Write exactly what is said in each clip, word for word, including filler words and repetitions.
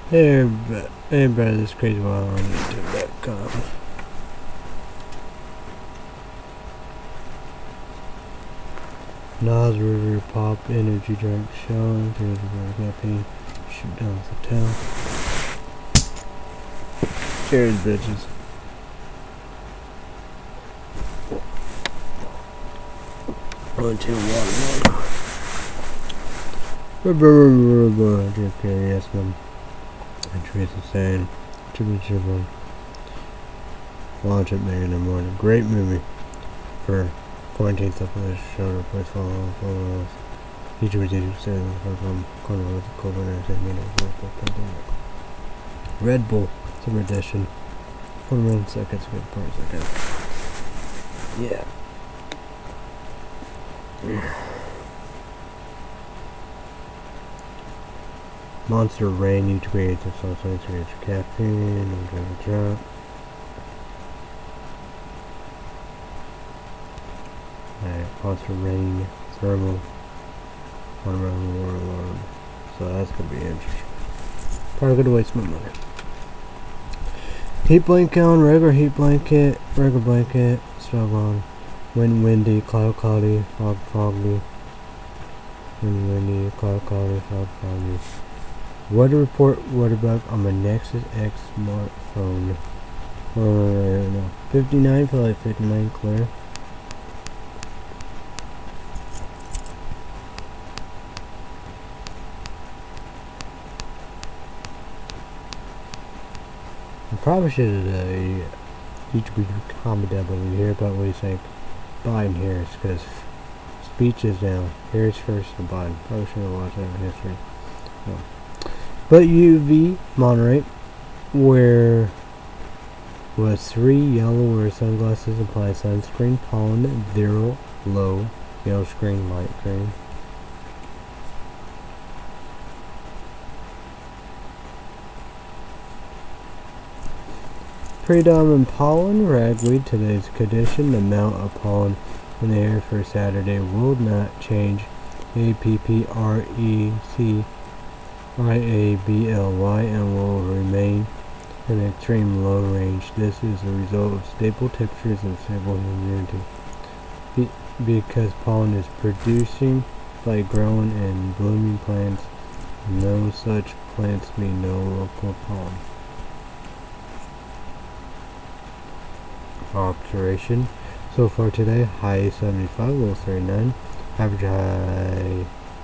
Hey everybody, hey everybody, this is Crazy Wild on YouTube dot com. Nas River Pop Energy Drink showing through the river campaign. Shoot down the town. Cheers, bitches. One, two, water, water. Drink here, yes, man. And Teresa saying, Chibby Chibby. Watch it, man, in the morning. Great movie for quarantine stuff on this shoulder. Please follow, follow us. YouTube, YouTube, saying, from corner of the cold winter, saying, me, Red Bull, Summer Edition. forty-one seconds, good part second. Yeah. Monster Rain, you create the sauce to get your caffeine, and drink a drop. Alright, Monster Rain, thermal, watermelon, warlord. So that's gonna be interesting. Probably gonna waste my money. Heat blanket on, regular heat blanket, regular blanket, stove on. Wind windy, cloud cloudy, fog foggy. Wind windy, cloud cloudy, fog foggy. Weather report, weather bug on my Nexus X smartphone. Uh, no, fifty-nine, feel like fifty-nine clear. I probably should have uh, YouTube comment down below here about what you think Biden Harris, because speech is down. Harris first to Biden. Probably should have watched that in history. So. But U V Monterey, where was three yellow wear sunglasses, apply sunscreen, pollen, zero, low, yellow screen, light green. Predominant pollen, ragweed, today's condition, the amount of pollen in the air for Saturday will not change. A P P R E C I A B L Y and will remain in extreme low range. This is a result of stable temperatures and stable humidity. Be because pollen is producing by growing and blooming plants. No such plants mean no local pollen. Observation. So far today, high seventy-five, low thirty-nine, average high.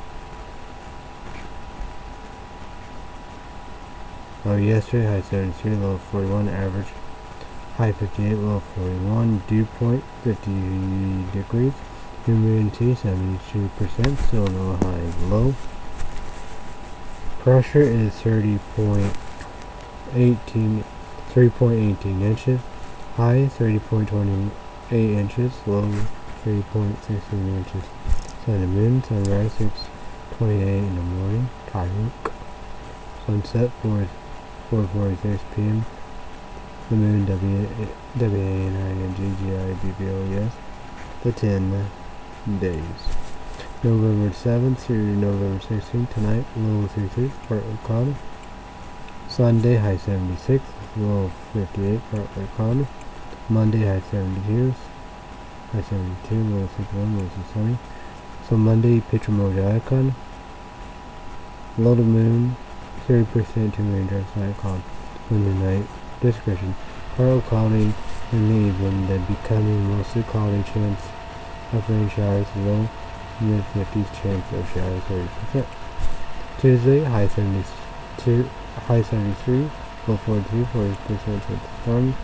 Oh, yesterday, high seventy-three, low forty-one, average high fifty-eight, low forty-one, dew point fifty degrees, humidity seventy-two percent, still no high, low. Pressure is thirty point one eight, three point one eight inches, high thirty point two eight inches, low thirty point one six inches. Sun and moon, sunrise six twenty-eight in the morning, Tarook. Sunset four forty-six p m The moon W A N I N G G I B B O S. The ten days. November seventh through November sixteenth. Tonight, low thirty-three, partly cloudy. Sunday, high seventy-six, low fifty-eight, partly cloudy. Monday, high seventy-two, high seventy-two, low sixty-one, mostly sunny. So Monday, picture mode icon. Low to moon. thirty percent to raindrops, night cloud. Windy night. Description. Partly cloudy in the evening, then becoming mostly cloudy, chance of rain showers, low mid fifties, chance of showers, thirty percent. Tuesday, high seventy-two, high seventy-three, low forty-two, forty percent chance of storm.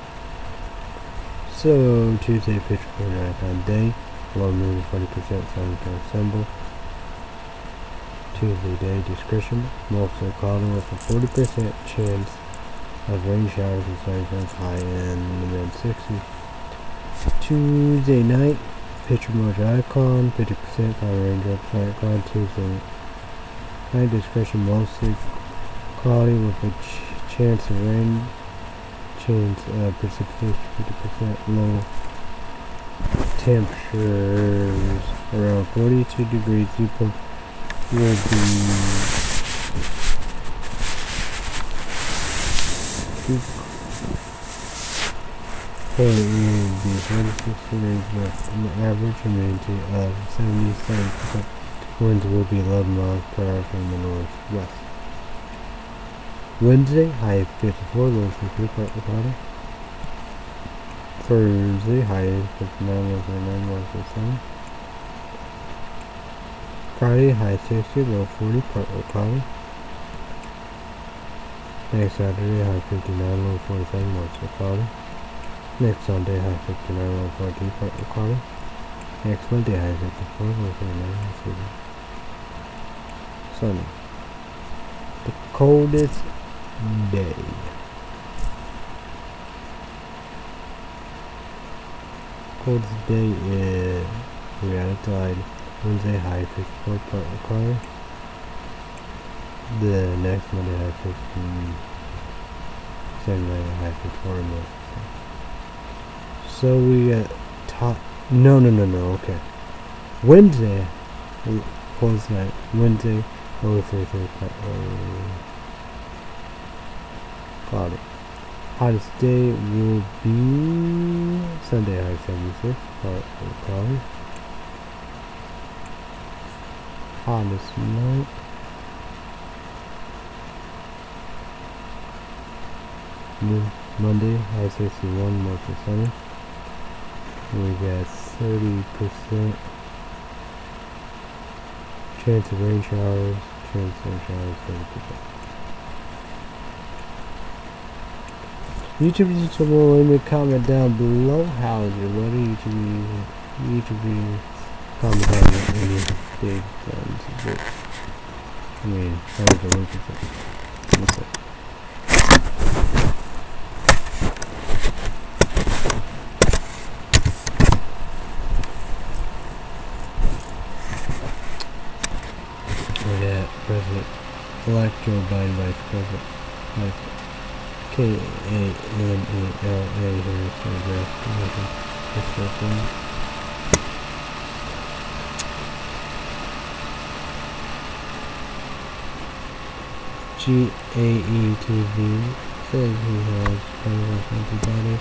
So Tuesday, picture for nighttime day, low moon, forty percent sun can assemble. Tuesday day discretion, mostly cloudy with a forty percent chance of rain showers and sunshine, high in the mid sixties. Tuesday night, picture emoji icon, fifty percent fire raindrops, night cloud. Tuesday night discretion, mostly cloudy with a ch chance of rain, chance of precipitation, fifty percent, low temperatures around forty-two degrees, dew point will be dew point will be forty-six degrees west, an average humidity of seventy-seven percent. Winds will be eleven miles per hour from the northwest. Wednesday, high fifty-four, low fifty, partly cloudy. Thursday, high fifty-nine, low thirty-nine, mostly sunny. Friday, high sixty, low forty, partly cloudy. Next Saturday, high fifty-nine, low forty-seven, mostly cloudy. Next Sunday, high fifty-nine, low forty, partly cloudy. Next Monday, high fifty-four, low thirty-nine, mostly sunny. The coldest day. Coldest day is we are outside. Wednesday, high fifty-four, partly cloudy. The next Monday, high fifty-seven, high fifty-four, mostly. So we got top. No, no, no, no. Okay. Wednesday, coldest night. Wednesday, low thirty-three, cloudy. Hottest day will be Sunday, high seventy-six, partly cloudy. Hottest night. Monday, high sixty-one, mostly sunny. We got thirty percent chance of rain showers, chance of rain showers, thirty percent. YouTube user will leave me a comment down below. How is your weather? YouTube, YouTube, comment down with any big guns. I mean, how is the look of it? President-elect Joe Biden, Vice President, like K A N E L A, Harris to address the nation. This person. G A E T V says he has powerful antibodies.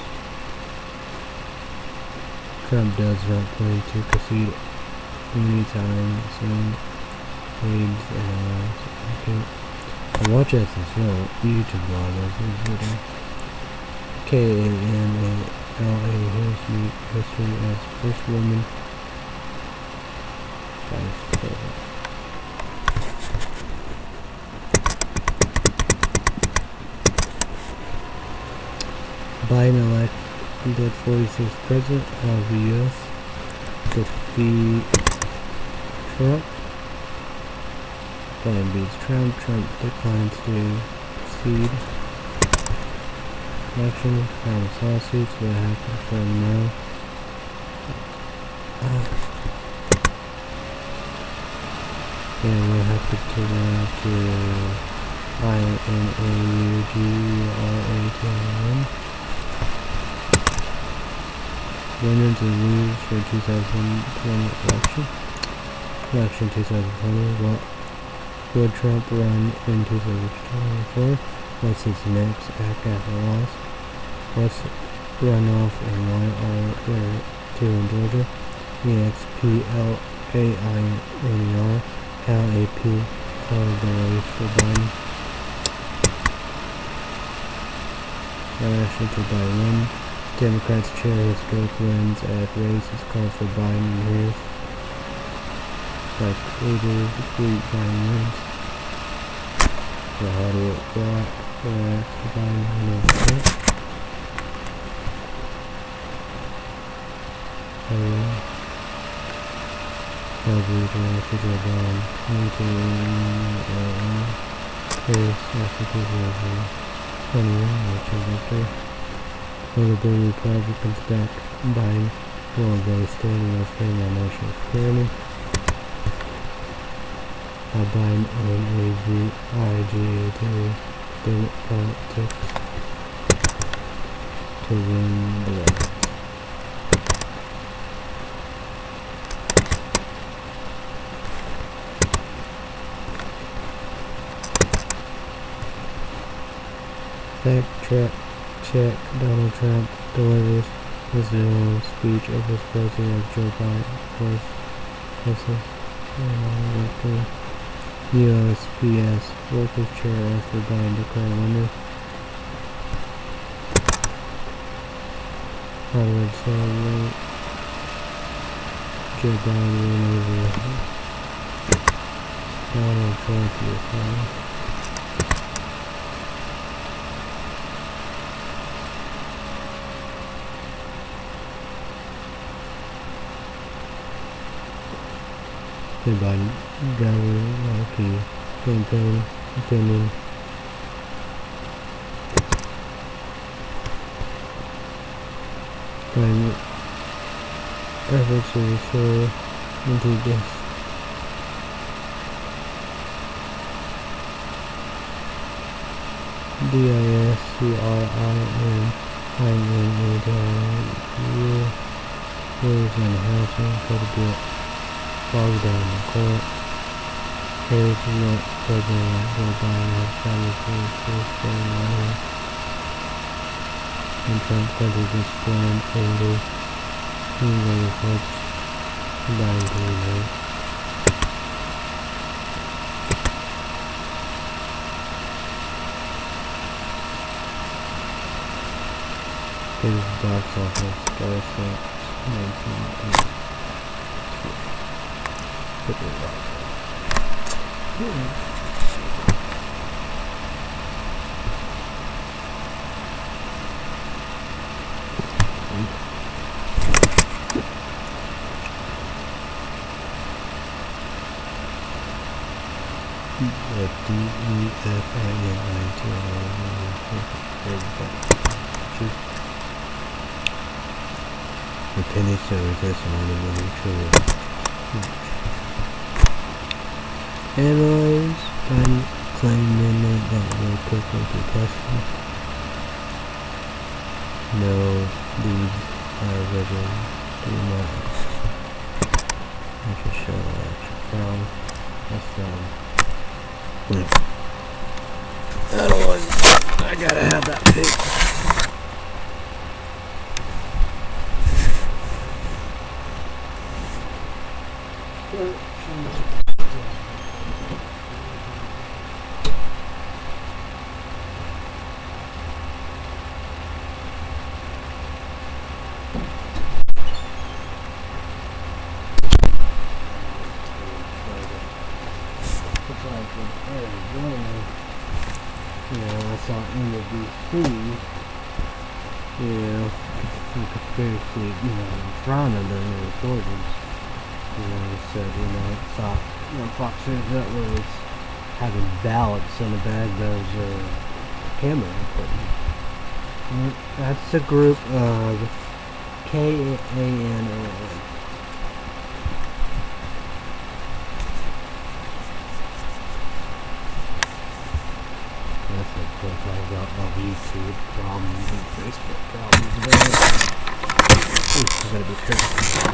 Trump does not plan to concede anytime soon. AIDS and all. Okay. I watch as a show, YouTube bloggers, K A N A L A history, history as first woman vice president. Biden elected forty-sixth president of the U S defeat Trump. Biden beats Trump. Trump declines to cede election. Files lawsuits. What happened from now? Uh, yeah, what happened to now to I N A U G R A T N? Winners and losers for two thousand twenty election. Election two thousand twenty. What? Would Trump run in two thousand twenty-four? What's his next act after loss? What's runoff and why are there two in Georgia? E X P L A I N E R. How A P called the race for Biden. Election to Biden win. Democrats chair historic wins at races called for Biden and Harris. Like leaders tweet Biden wins. So how do it go out for Biden and Harris? Oh, probably the message of Biden. Harris after two thousand twenty-one, which is victory. Notable Republicans back Biden while they stand with him on national security. How Biden and A V I G A to do politics to win the race. Fact check, check. Donald Trump delivers his own speech of his president as Joe Biden voice. U S P S Workers Chair after Biden declared winner. Harvard celebrate Joe Biden win over Donald Trump. The Biden Gowdy campaign opinion. Biden efforts to restore into this. D I S C R I N I N A T rules and housing could get bogged down in court. Harris met President Joe Biden has established his first and Trump country disciplined angry. He really hopes Biden to remain. His box office star stamp nineteen eighty. Put it right. Yeah. D E F A N I T the penny serves as only one true. Analyze and claim midnight that will quickly be tested. No, these are written. Do not. I should show that from. That's from. Hmm. I don't want. I gotta have that pig. You know, I saw N B C, you know, some conspiracy, you know, in front of the reporters, you know, said, you know, saw, you know, Fox News Network was having ballots in a bag that was uh, camera equipment. And that's a group of K A N O N. That's what profiles out of YouTube problems and Facebook problems about. Ooh, I gotta be careful.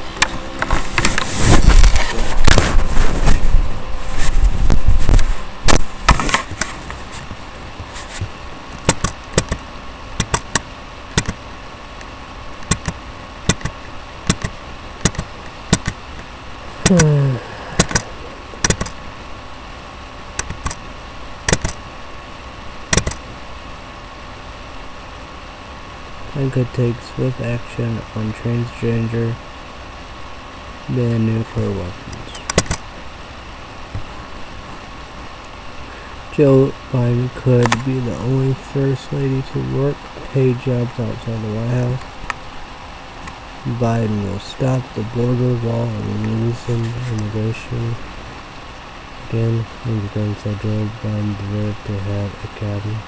And could take swift action on transgender ban nuclear weapons. Joe Biden could be the only first lady to work paid jobs outside the White House. Biden will stop the border wall and loosen immigration. Again, immigrants said Joe Biden deserved to have a cabinet.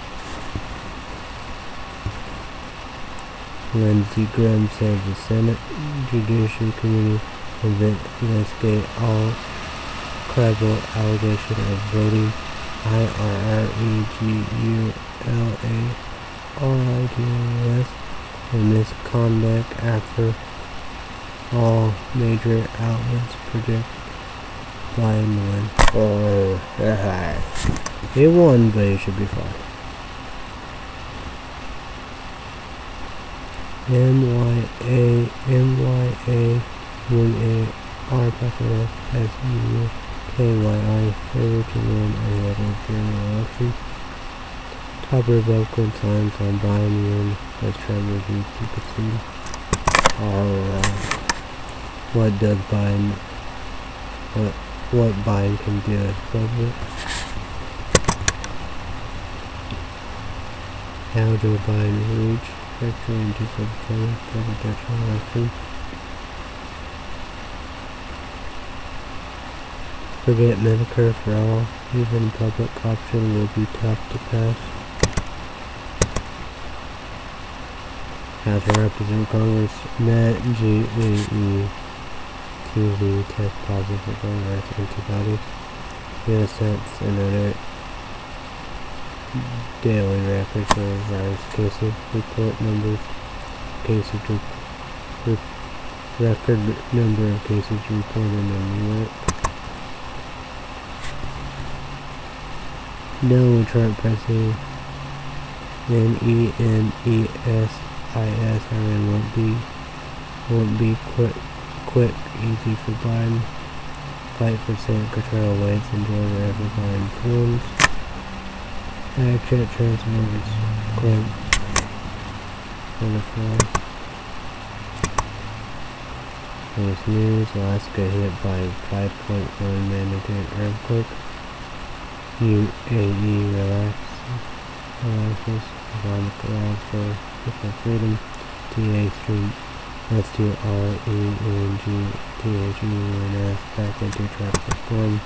Lindsey Graham said the Senate Judiciary Committee will investigate all credible allegations of voting I R R E G U L A R I D A S and misconduct after all major outlets predict Biden win. Oh, he won, but he should be fired. M Y A M Y A one A R Buffalo S U K Y I favored to win ahead of general election. Top Republican signs on Biden win as Trump reviews to concede. Alright. What does Biden what what Biden can do as president? How Joe Biden reach victory in two thousand twenty presidential election. Forget Medicare for all. Even public option will be tough to pass. House of Representatives Congress met G A E T V test positive for coronavirus antibodies. U S sets another daily record for virus cases. Report numbers cases re record number of cases reported in New York. No, Trump president N E N E S I S Iran won't be won't be quick quick easy for Biden. Fight for Senate control waits in Georgia after Biden wins. Fact-check transmitters claim on the floor. News news, Alaska hit by five point one magnitude earthquake. U A E relax, relaxes Islamic laws for for freedom. T A Street. Let's do R E N G T H E N S back into tropical storm.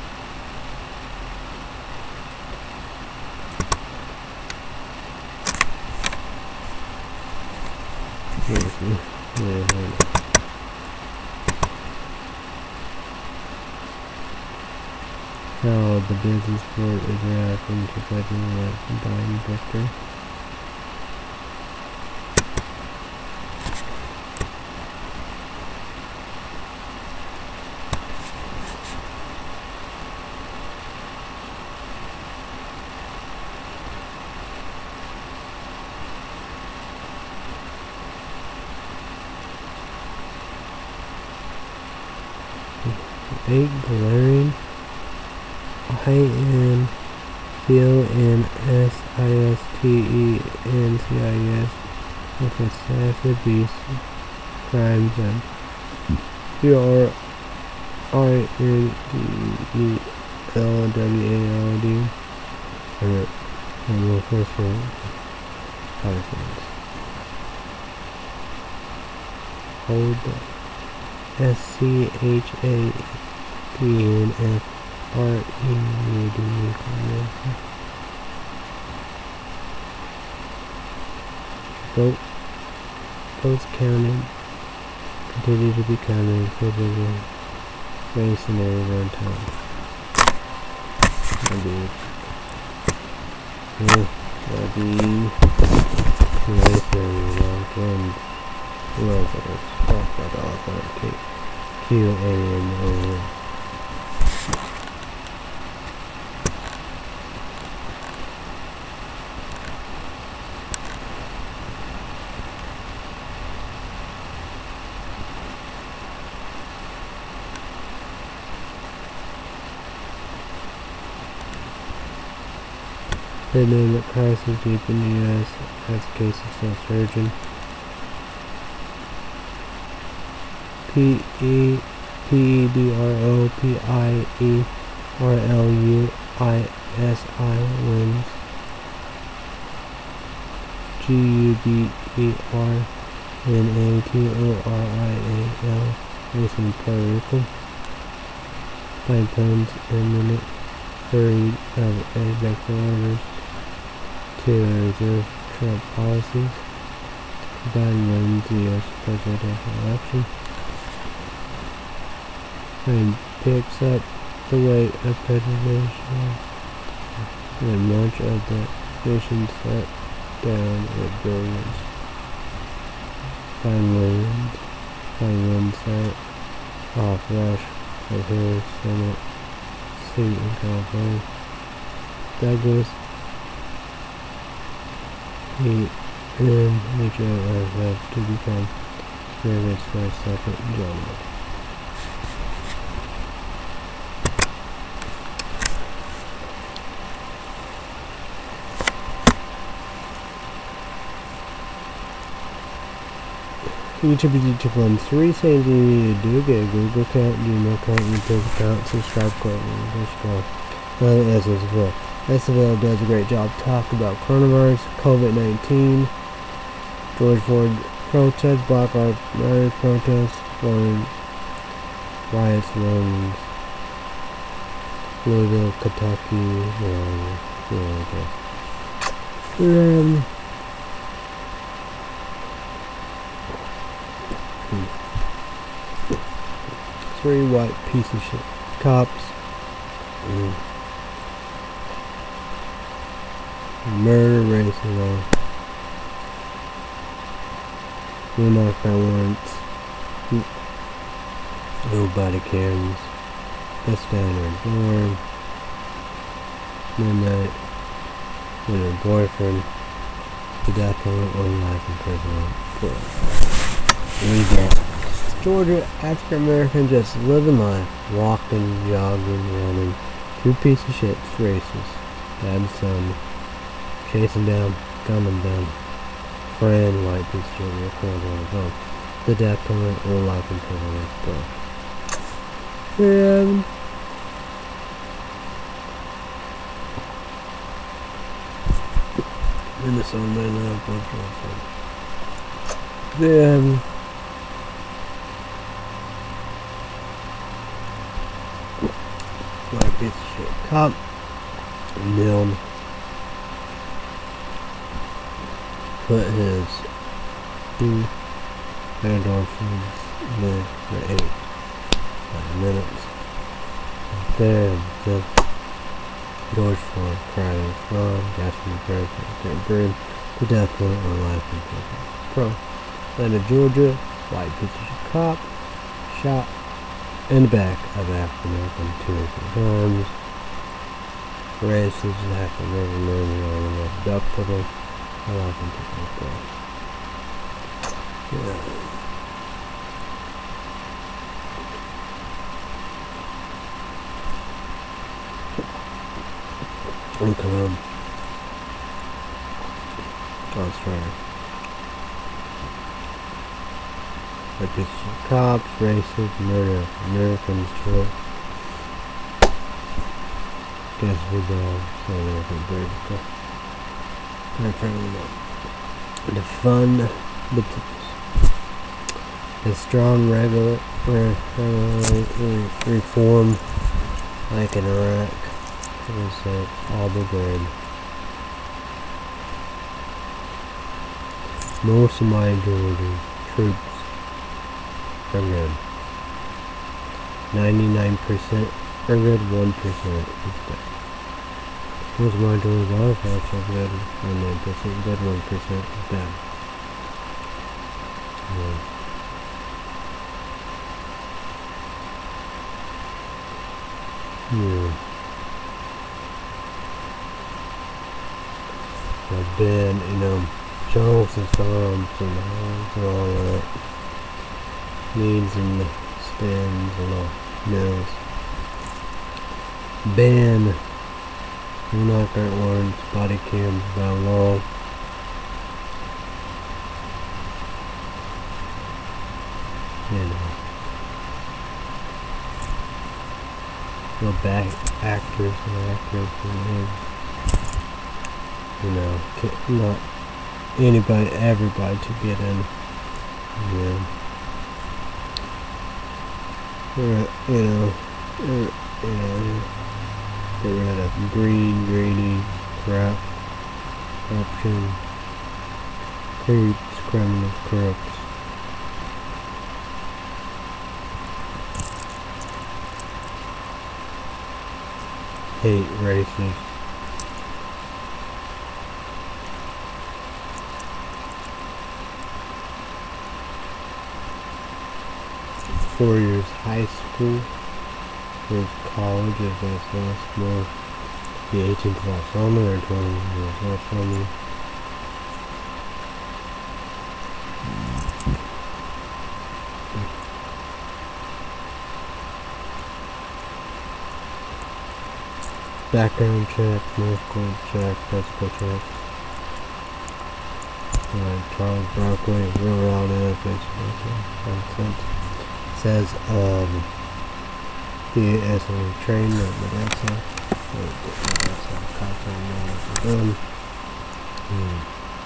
How the business world is reacting to President Biden victory. Eight glaring I N C O N S I S T E N C I S with excessive abuse, crimes, and P R I N D E L W A L D and enforcement policies. Hold S C H A P N F R E U D Vote votes counted continue to be counted for the race in every one time. Maybe yeah, that'll be right there logged in. Who else is talk that authenticate Q A N O. Pandemic crisis deep in the U S as cases still surging. P E P E D R O P I E R L U I S I wins. G U B E R N A T O R I A L race in Puerto Rico. Five tons imminent flurry of executive orders to reserve Trump policies. Biden wins the U S presidential election. And picks up the weight of presidential and much of the nation set down with billions. Biden wins. Biden wins that off rush of his Senate seat in California. Douglas He and each of us have to become pyramids for a second genre. Each of you need to run three things you need to do: get a Google account, Gmail account, YouTube account, subscribe, quote, subscribe. Uh, as is well. S F L does a great job talking about coronavirus, COVID nineteen, George Floyd protests, Black Lives Matter protests, Floyd riots, runs, Louisville, Kentucky, um, yeah, okay. Um, Three white piece of shit cops. Mm. Murder, racism. We're not that once. Nobody cares. The standard born. Midnight. With her boyfriend. The death penalty or life imprisonment. We get Georgia African American just living life, walking, jogging, running. Two piece of shit, racist. Dad and son, chasing down, gunning down. Friend, white piece of shit, recording on his own. The death penalty or life imprisonment, bro. And Minnesota man now, bunch of then. White piece of shit cop nailed put his two endorphins in for eight five minutes. There, just George Floyd cried his mom, gasping the prayer for the bird, the death penalty or life in prison. Pro. Atlanta, Georgia, white piece of shit cop shot in the back of African American two different times. Racist, African American man on the duck puddle. I like him to go. Yeah. And come on. Australia. Like cops, racist, murder, Americans, short. Guess we go. So American bird. I'm trying to know. The fun, the the strong regular, re, re, re, reform, like in Iraq. It was uh, all the good. Most of my Georgia troops are good. ninety-nine percent are good, one percent is bad. Most of my Georgia artifacts are good, ninety-nine percent good, one percent is bad. Yeah. Yeah. I've been, you know, Charles and Psalms and Homes and all that. Needs and the stands and all mills. Ban. We're not got orange body cams by law. You know. Go back actors and actors and you know, not anybody, everybody to get in. Yeah. Or, you know, or, you know, get rid of greed, greedy, crap, corruption, creeps, criminals, crooks. Hate, racist. Four years high school, years college, is less less more. Be eighteen to last summer or twenty years last summer. background check, medical check, physical check. Alright, Charles Barkley, real route nonsense. Says um the as a trainer, but that's a that's a content um hmm.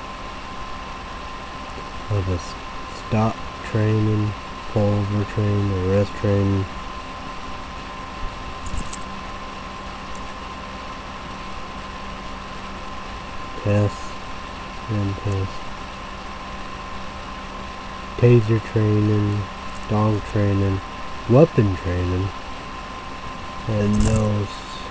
of a stop training, pull over training, arrest training. Test and test. Taser training, dog training, weapon training, and those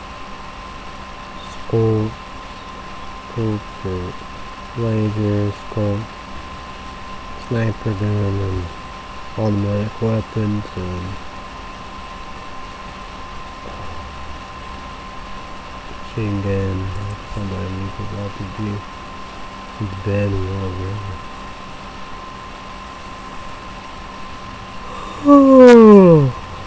scope, scope or laser, scope, sniper gun, and automatic weapons, and machine gun. Somebody uses R P G. He's bad and whatever. Oh.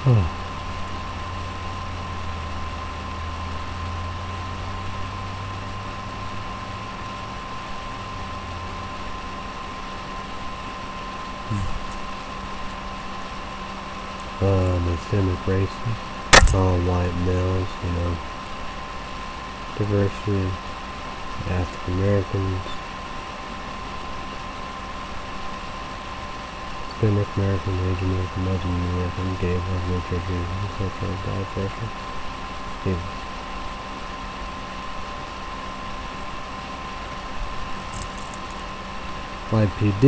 Um, systemic racism, all white males, you know, diversity, African Americans, Hispanic American, Asian American, Muslim American, gay, lesbian, transgender, sexual, bisexual, yeah. Y P D,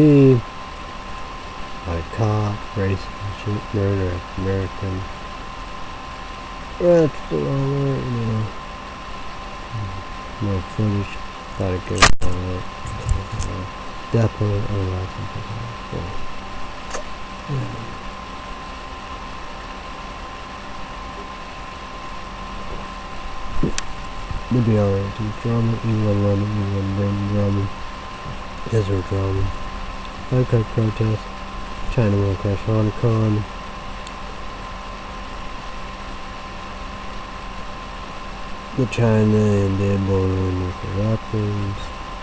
white cop, racist, shoot, murder, African American. That's the wrong word, you know. No footage, gotta get all that. Definitely unlicensed. Yeah. Maybe alright, drama, England, London, England, Britain, drama, Israel drama, boycott protest, China will crash Hong Kong, the China and their border nuclear weapons,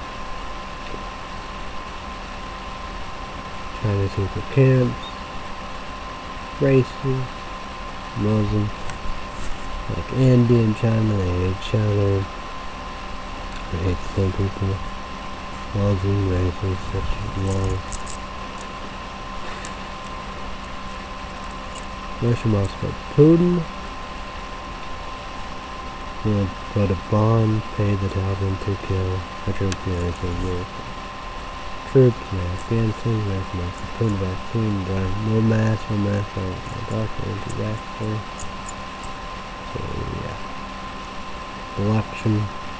China's secret camps, races, Muslim, like India and China, they hate each other, they hate the same people, Muslim, races, sexual laws. Russia must support Putin. Will put a bond, pay the Taliban to kill the troops in Iraq. Troops in Afghanistan, Russia must support vaccine, drive no mask, no mask, no doctor, anti-vaxxer. So yeah. Election.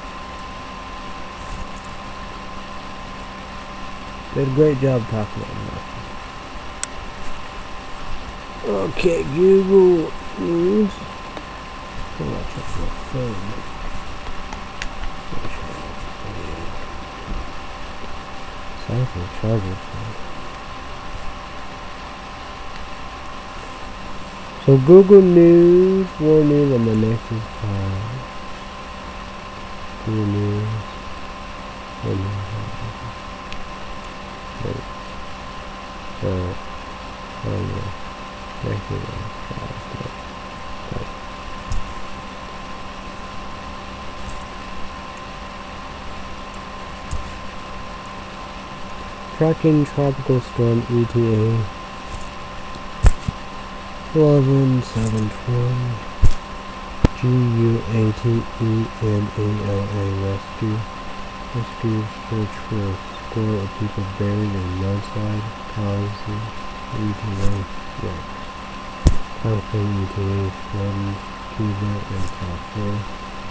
Did a great job talking about election. Okay, Google News. Oh, I'll check my phone. Cycle charger. So Google News, World News on the next is five. Google News. World News. Uh, oh yeah. Next is five. Tracking tropical storm E T A eleven seven twenty G U A T E N A L A rescue rescue search for a score of people buried in mudslide causing E T A yeah California E T A flooding Cuba and South Florida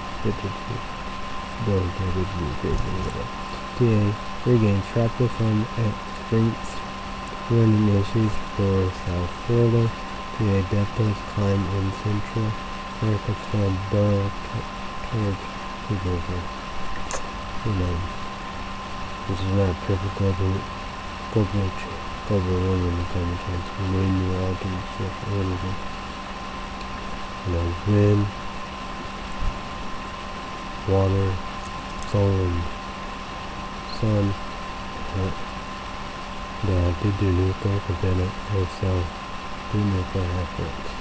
T A regains tropical storm experienced warning issues for South Florida. T A depots climb in Central America from Burrow towards the river. You know, this is not perfect global global global warming and climate change. Wind, new altitude, shift, energy. You know, wind. water, soul, and sun. Uh, yeah, they do nuclear, but then it also do nuclear efforts.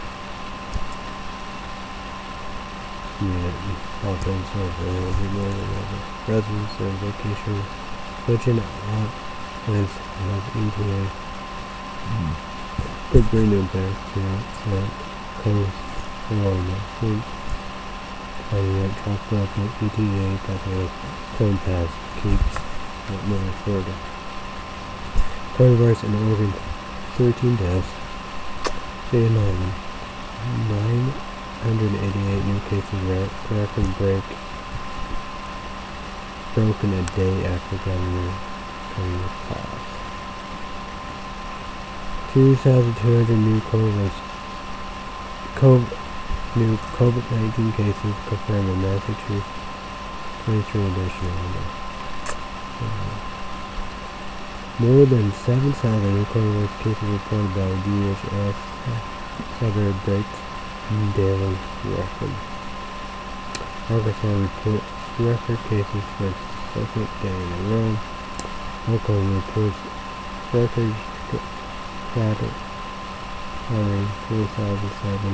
Community, all things over, residents and vacation, switching out with E P A. Could bring them back to that coast along the fleet. Finding out truck up at E T A that the Cone Pass keeps at Miller, Florida. Coronavirus in Oregon, thirteen deaths. Day eleven, nine hundred eighty-eight new cases, record break broken a day after Governor Cummings paused. two thousand two hundred new COVID, COVID, new COVID nineteen cases confirmed in Massachusetts. twenty-three additional. Uh, more than seven thousand new coronavirus cases reported by D H S. Severed breaks daily record. Arkansas reports record cases for second day in a row. Oklahoma reports record cattle carrying four thousand seven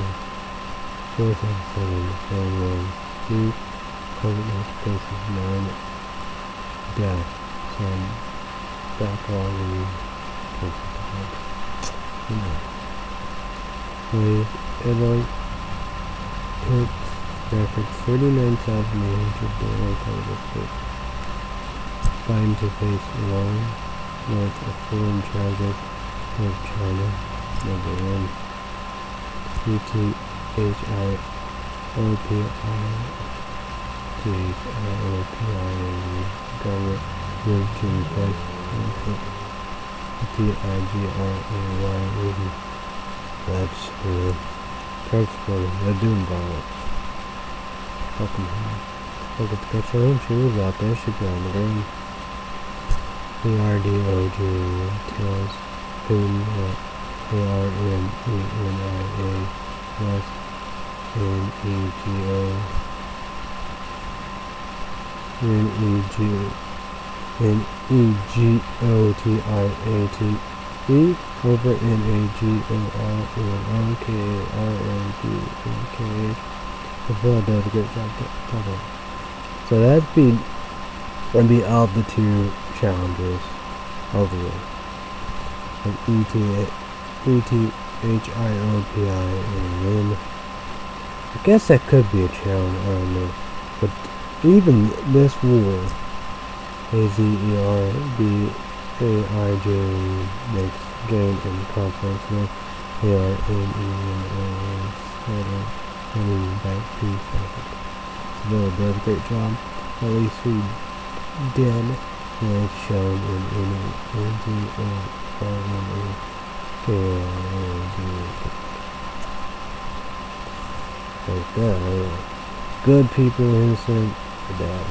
hundred new COVID nineteen cases, nine deaths, some backlog in cases. With Italy hits record thirty-nine thousand eight hundred daily COVID cases. Biden to face long with a foreign charges with China. Number one. U T H I O P I T H I O P I government moved to replace T I G R A Y. That's uh, Trump's supporters. They're doing violence. Welcome home. Look at the picture of them. She was out there. She'd be on the ground. The R D O G tells Putin that A R N E N I A West N E G O N E G N E G O T I A T E over N A G O R N O K A R N D N K H. The Phil does a great job. So that'd be would be of the two challenges overall. Like E T H I O P I and then I guess that could be a challenge, I don't know. But even this war, A Z E R B A I J makes game in conference with A R N E N A coming back peace effort. Seville does a great job. At least we did was shown in any N G O R N A K R A D. Like that. Good people, innocent, bad.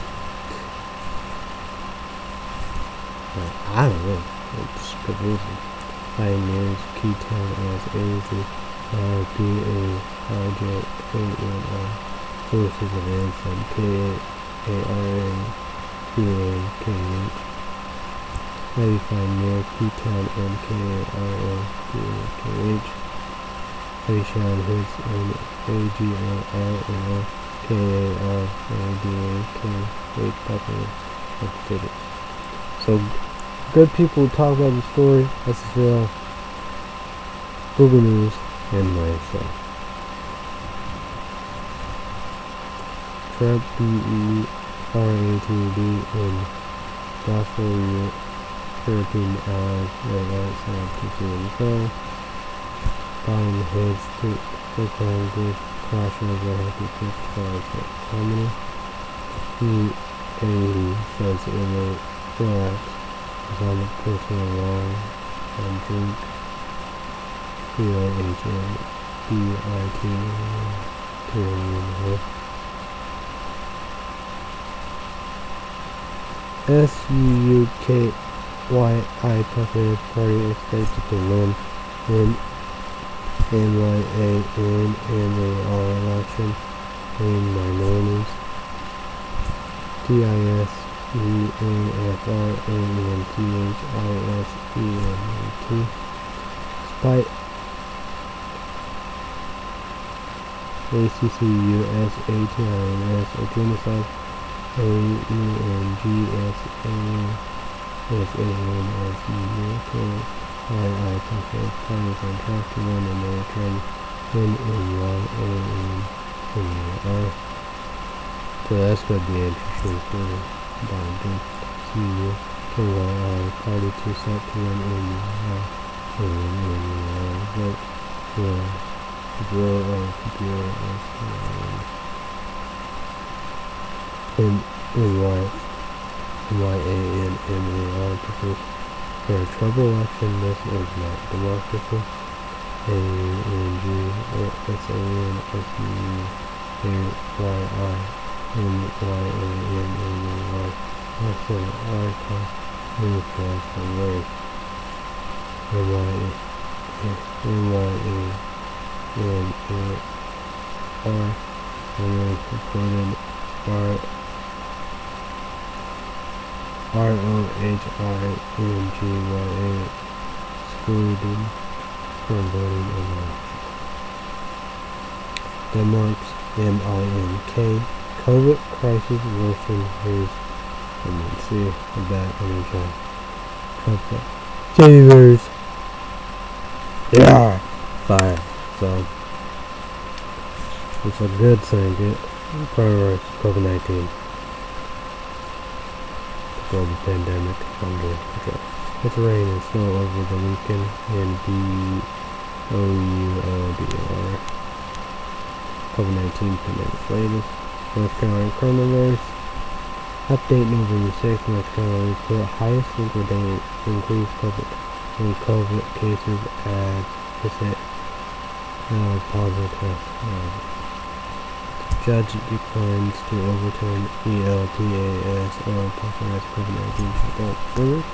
I don't know. It's confusing. Pioneers, Keytown as A Z R B A R J A N I. Forces of Ransom, K A R N B A K H. How do you find near Keytown and K A R N B A K H? How do you find his and A G O R N O K A R A D A K H Pepper updated. So good people talk about the story. That's the Google News and myself. Trump B E R A T D and Gospel European allies right outside to see themselves. Biden heads to the Congress, cautions that have to keep five harmony. He A says it will relax. Is on the personal line and drink B O H N B I T to S U U K Y I Popular Party expected to win in N Y A N and they are election in minorities. T I S E A F R A N T H I S E N A T. Spite. A C C U S A T I N S. A genocide. A E N G S A S A N S E U K I I control parties on track to win American N A Y A N N A R. So that's going to be interesting for Biden. C U K Y I party to set to win N A Y A N N A R. Vote for zero of computer and N Y Y A N N A R to for a trouble election. This is not democracy. A N G S A N S U A Y I N Y A N N A R. Also, article uniform for race. N Y A N Y A N A R. And then supported R R O H I N G Y A excluded from voting in election. Denmark's M I N K COVID crisis worsened his and then see the back on the job. Trump Chambers. Yeah, fire. So it's a good thing. Get coronavirus, COVID nineteen. Global pandemic under control. It's rain and snow over the weekend in B O U L D R. COVID nineteen pandemic latest. North Carolina coronavirus. Update November sixth. North Carolina report highest single day increase COVID in COVID cases at percent uh, positive test. Uh, Judge declines to overturn E L T A S or authorized COVID nineteen shutdown orders.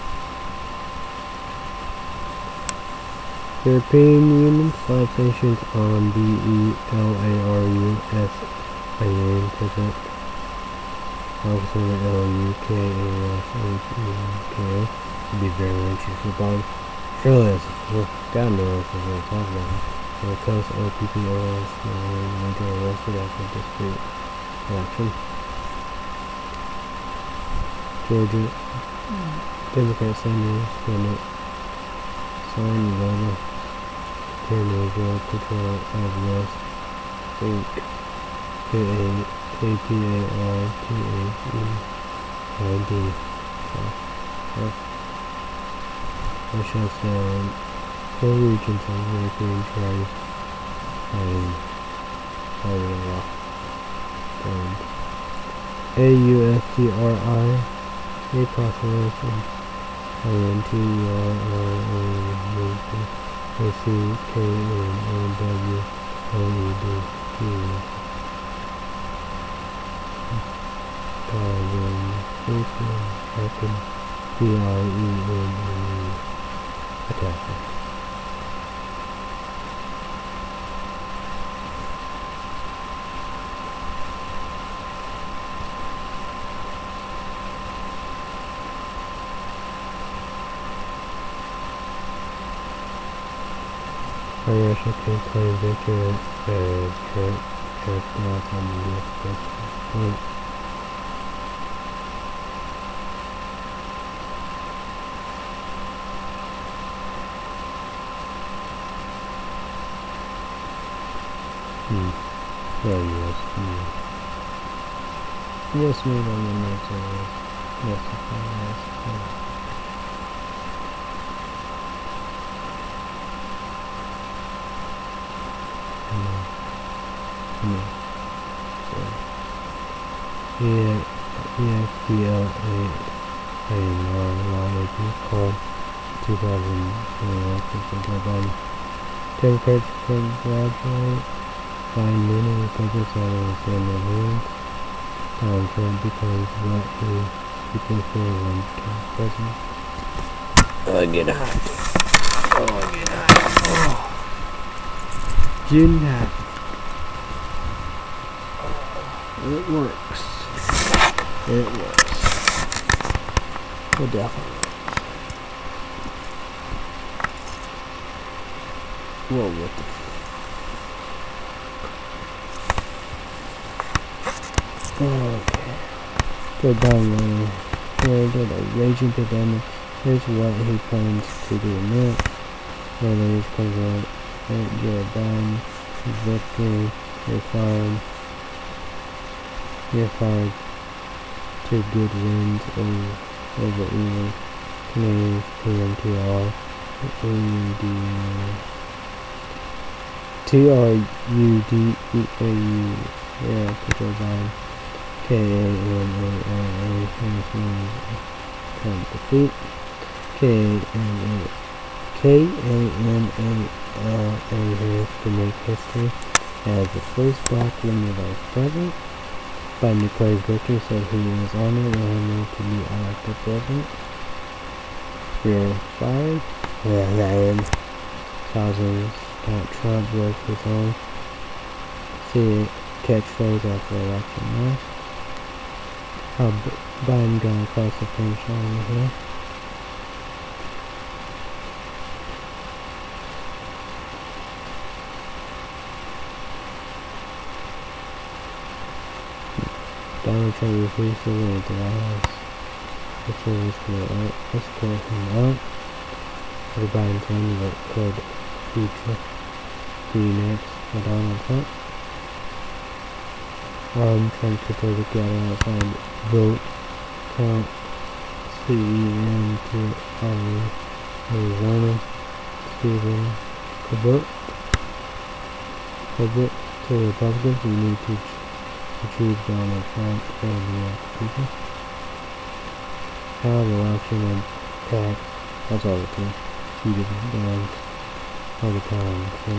European Union slaps sanctions on B E L A R U S I A present. Officer L U K A S H E K O. It'd be very interesting about it. Surely it's God knows what we're talking about. So Coast O P P O S will get arrested after dispute election. Georgia Democrat Senators Senate signed letter turnover control of West Bank. K A K P A R T H E I D. Russia said four regions of European trade and Iraq. A U S T R I, a proclamation, I N T R I O A C K N O W O E D T. Organization, Second, B I E N E, attacker. Russia can claim victory as Trump has not on the U S president. Hmm. Oh, yes. Hmm. Yes, made on the next one. Yes, yes. No. Yeah, E X B L A A R Liability Call two thousand twenty-one. Democrats congratulate find many Republicans in the room. Donald Trump becomes what he people for one president. Oh, I get hot. Oh, I get hot. Oh. June hat. It works. It was. It definitely was. Whoa, what the f- Okay. Go down later. Florida, the raging pandemic. Here's what he plans to do next. Whether he's covered at Joe Biden, victory, you're fired. You're fired. Two good wins over, over evil. Canadian P M T R. A U D T R U D E A U. Yeah, for Joe Biden. K A N A L A. Come defeat. K A N A K A N A L A Harris to make history as the first black woman vice president. Biden declares victory, said he was honored and honored to be elected president. You're fired. Yeah, that is. Thousands count Trump with his own. See it catchphrase after election loss. How Biden got across the finish line here. Donald Trump refused to leave the White House. The police will escort him out. The Biden claim that could be, be next for Donald Trump. Armed Trump supported gather outside vote count C E M to Arizona. Stephen Colbert. Colbert to Republicans, we need to achieve Donald Trump and the people. How the election and tax, that's all it is. He didn't dance all the time. So,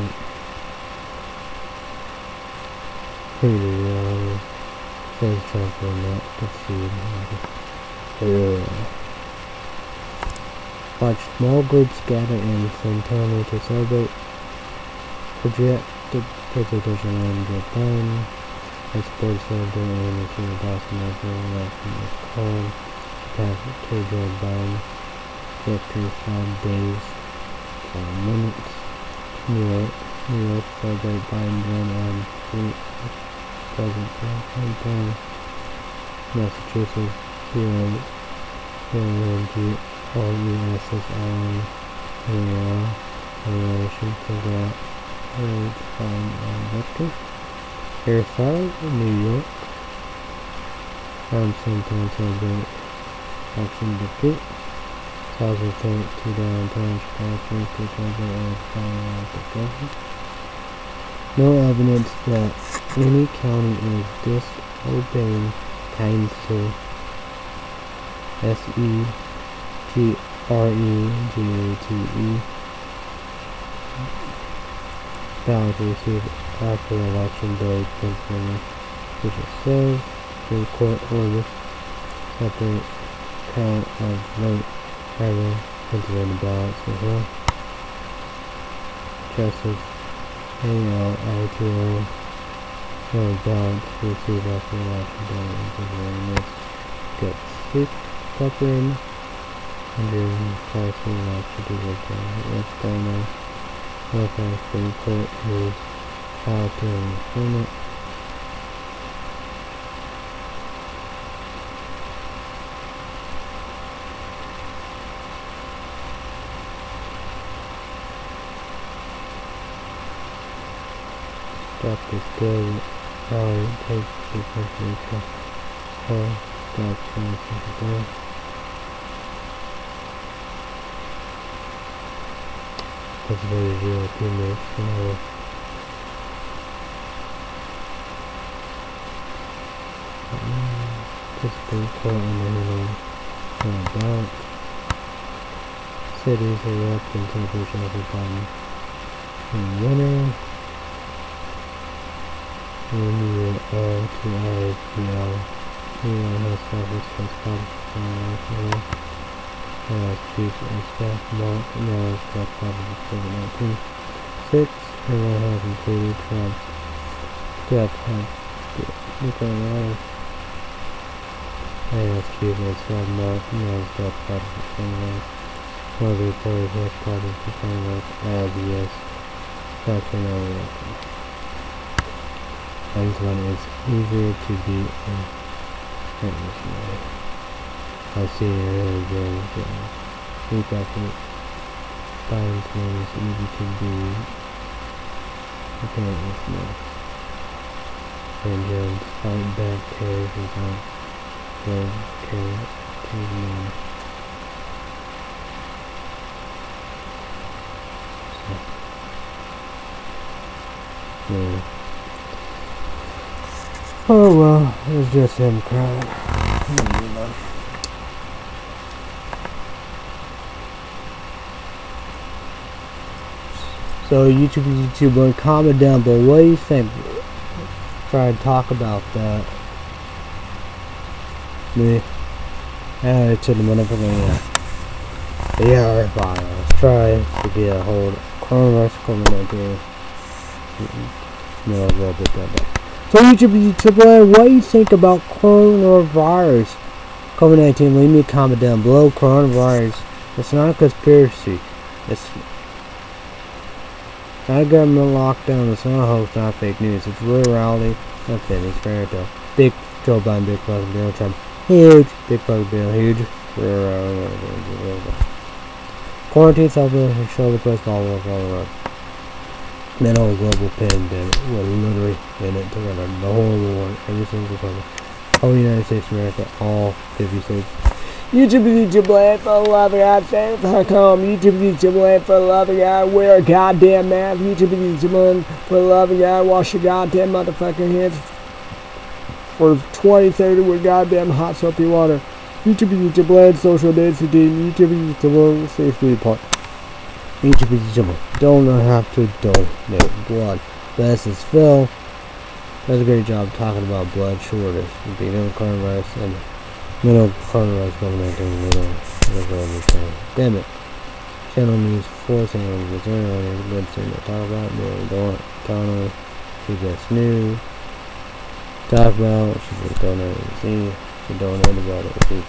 pretty uh, says Trump will not succeed. Uh, watch small groups gather in Santana to celebrate projected presidential and Joe Biden. As sports celebrate and the King of Boston after election is called pass to Joe Biden. Victory five days, five minutes. New York, New York celebrate Biden run on street. President campaign. Massachusetts, C O M G R E S S I N A L relation to that hold on victory. Air five in New York. I'm sometimes celebrate action defeat. Thousand thank to downtown Chicago to celebrate and fire the government. No evidence that any county is disobeying council. S E G R E G A T E. Ballot received after election day, Pennsylvania, which it says the court orders separate count of vote having Pennsylvania ballots as well. Justice A L I T O no ballots received after election day in Pennsylvania get six separate under partial election to work on what's going on. North Supreme Court moves how to implement stop this bill. How it takes the country to all stop changing the bill. That's very real teammates. So Supreme Court on the handling about cities erupt and celebration of the Biden and winner. When you are to I P L, you have service for Scottish uh, Chief of Staff Mark knows that probably COVID nineteen. Six, and I have included Trump. Death have nuclear life. and achievements of more non-stop projects and work. More reported work projects and work as yes, such an work. And one is easier to be a missionary. I see you very good. Keep effort. Finds one is easy to be a parent's nurse. And Jones fight back terrors on good care to the so, yeah. Oh well, it was just him crying. So YouTube, YouTuber, comment down below. What do you think? Try to talk about that. Me. Yeah, to the motherfucking yeah, virus. Try to get a hold of coronavirus coming up here. No, a little bit better. So YouTube, YouTuber, what do you think about coronavirus? COVID nineteen, leave me a comment down below. Coronavirus, it's not a conspiracy. It's not a government lockdown. It's not a hoax, not fake news. It's real reality. Not fake. It's fair to big Joe Biden, big fucking Donald Trump, huge, big fucking Bill, huge. Real reality. Quarantine, self-isolation, shoulder press, all over, all over. That whole global pandemic was literally in it together. The whole war, every single country, whole United States, America, all fifty states. YouTube, YouTube, land for the love of God, thanks for coming. YouTube, YouTube, land for the love of God, wear a goddamn mask. YouTube, YouTube, land for the love of God, wash your goddamn motherfucking hands for twenty, thirty with goddamn hot soapy water. YouTube, YouTube, land, social distancing. YouTube, YouTube, land, safe food apart. YouTube, YouTube, don't have to donate blood. This is Phil. Does a great job talking about blood shortage. Being in the coronavirus and middle coronavirus COVID nineteen middle. Damn it. Channel news forcing on the return on the good thing to talk about. They don't Connor. She gets new. Talk about she was donated. See, she donated about it.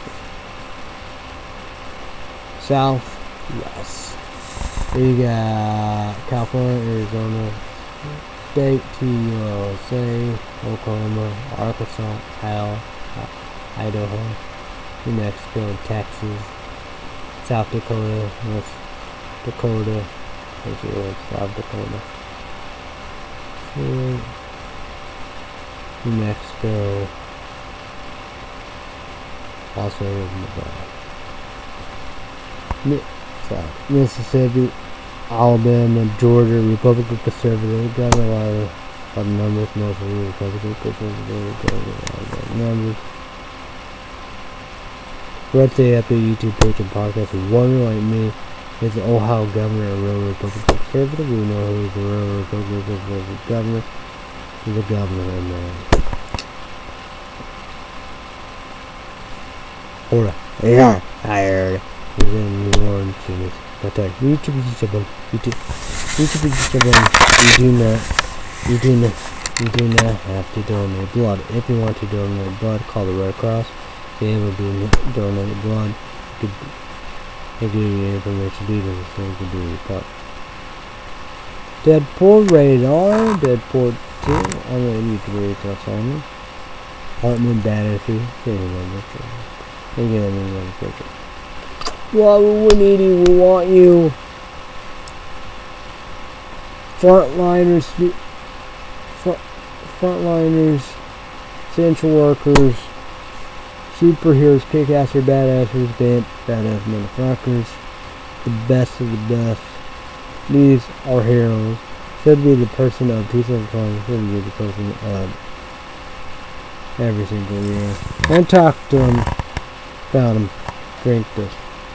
South, yes. We got California, Arizona, State, T U S A, Oklahoma, Arkansas, Iowa, Idaho, New Mexico, Texas, South Dakota, North Dakota, South Dakota, New Mexico, also Nevada, Mississippi, Alabama, Georgia, Republican Conservative. Got a lot of, lot of numbers, mostly Republican Conservative numbers. Let's say at the YouTube page and podcast, if one like me is the Ohio governor, a real Republican Conservative. We know who's the real Republican Conservative governor. He's a governor in there. Florida. Yeah, I heard. He's in New Orleans. But uh, YouTube, YouTube, YouTube, YouTube, YouTube, you do not, you do not, you do not have to donate blood. If you want to donate blood, call the Red Cross. They will do donate blood. They give you information details so you can do your part. Deadpool rated R, Deadpool two. I'm gonna YouTube rated R on me. Hartman Battlefield. They get anyone quicker. Well, we need you, we want you. Frontliners, front, frontliners, essential workers, superheroes, kick-assers, badassers, bad, badass motherfuckers, the best of the best. These are heroes. Should be the person of peace and calm. Should be the person of every single year. And talk to them about them. Drink this.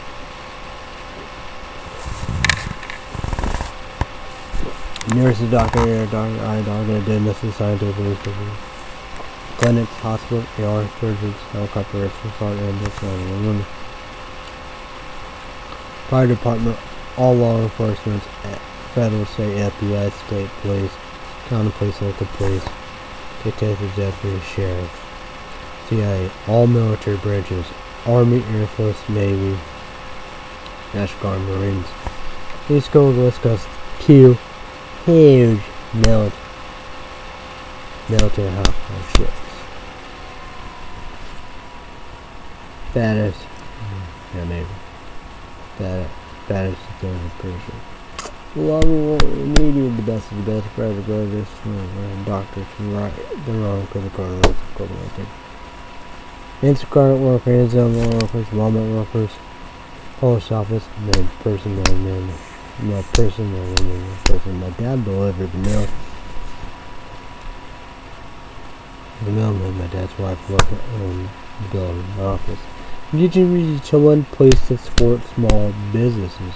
Nurses, doctor, air, doctor, eye, doctor, dentist, scientists, clinics, hospital, A R, surgeons, helicopter, rescue, fire, ambulance, and women. Fire department, all law enforcement, federal, state, F B I, state police, county police, local police, detectives, deputies, sheriff. C I A, all military branches, Army, Air Force, Navy, National Guard, Marines, East Coast, West Coast, Q, huge military, military household ships. Baddest, yeah, Navy. Bad, baddest thing, I'm pretty sure. Love and media, the best of the best, forever, brothers, doctors, right, the wrong, critical, equivalent. Instacart workers, Amazon workers, Walmart workers, post office, man, person, man, man, my person, man, man, person. My dad delivered the mail. The mailman, my dad's wife, worked in the building, the office. YouTube children place to support small businesses.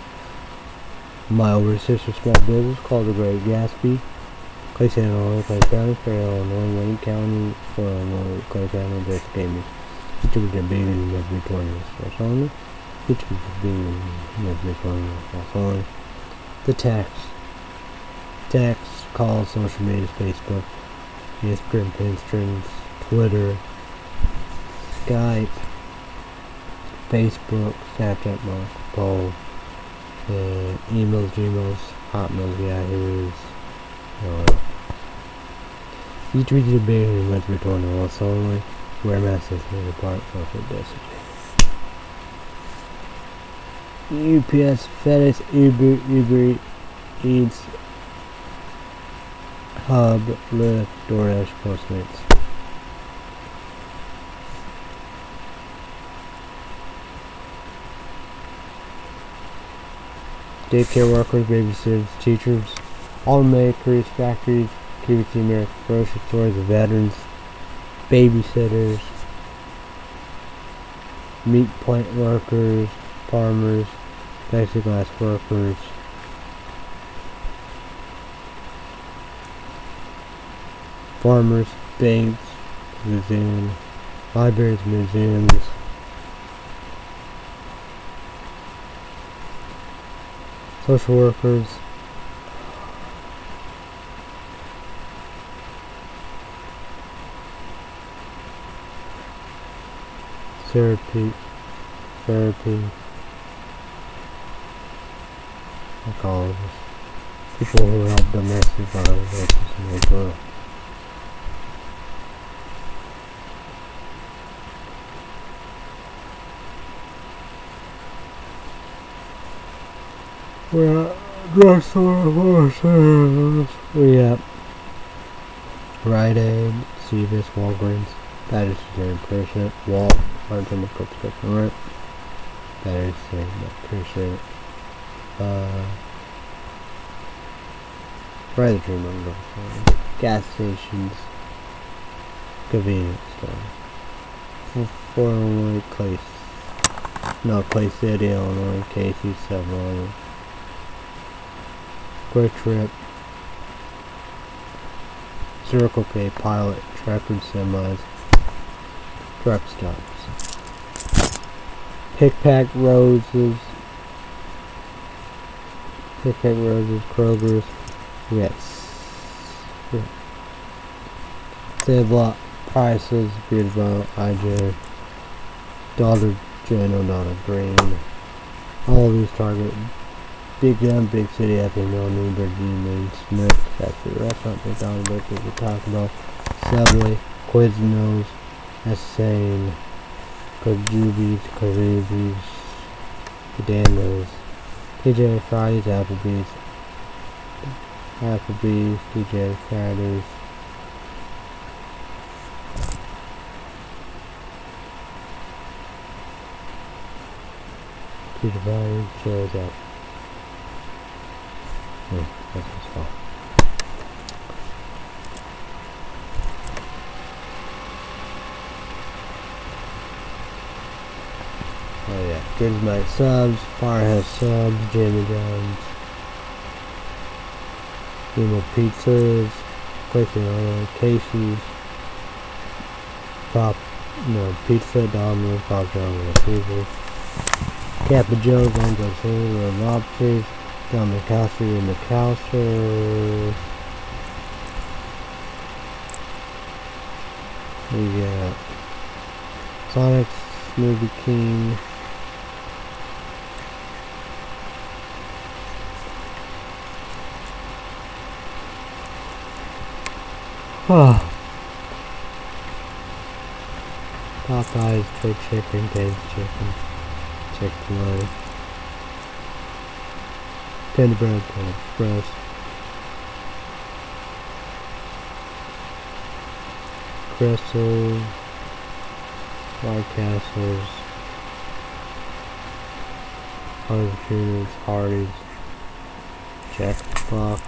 My older sister's small business called the Great Gatsby. Clay County, Illinois, Clay County, Fair, Illinois, Wayne County, for Illinois, Clay County, Basic Gaming. Each of them being in the Victorian Falls only. Each of them being in the Victorian Falls only. The text. Text, calls, social media, Facebook, Instagram, Pinterest, Twitter, Skype, Facebook, Snapchat, Marco, uh, emails, Gmails, Hotmails, Yahoos. Uh, each region of being in West Victoria also only wear masks and apart social distancing. U P S, FedEx, Uber, Uber Eats, Hub, Lyft, DoorDash, Postmates. Daycare workers, babysitters, teachers, automakers, factories, Q V C, American grocery stores, veterans, babysitters, meat plant workers, farmers, plexiglass workers, farmers, banks, museums, libraries, museums, social workers, therapy, therapy, psychologists, people who help domestic violence and girls. We're at drugstore, we have Rite Aid, Cevis, Walgreens, that is very appreciate. Walt, Martin, prescription, right? That is very appreciate. Uh, rather dream on gas stations, convenience stores. For Illinois, Clay, no, Clay City, Illinois, Casey, several. Quick Trip, Circle K, Pilot, Tractor Semis, truck stops. Pick Pack Roses, Pick Pack Roses, Kroger's, yes. Save Lot Prices, Beautiful, I J, Dollar General, Dollar Green, all of these Target. Big Gun, Big City, Happy Meal, Newburgh, G-Man, Smith, that's the restaurant, McDonald's, what we're talking about, Subway, Quiznos, Essane, Kajubi's, Caribbe's, Cadanos, T J Fridays, Applebee's, Applebee's, T J Fridays, T J Fridays, shows up. Hmm, that's as well. Oh yeah, Good Night Subs, Firehouse Subs, Jimmy John's, Emo Pizzas, Question Island, Casey's, Pop, no, Pizza, Domino's, Pop John, Caesar, Kappa Joe's, Angel's Hill, Lobsters, John McAllister and McAllister, We got Sonic's Movie King. Oh. Popeyes, Big Chicken, Dave's Chicken, Chick-fil-A, Tender Bread, Panda Express, Crystal, White Castles, Harvey Shooters, Hardee's, Jackbox,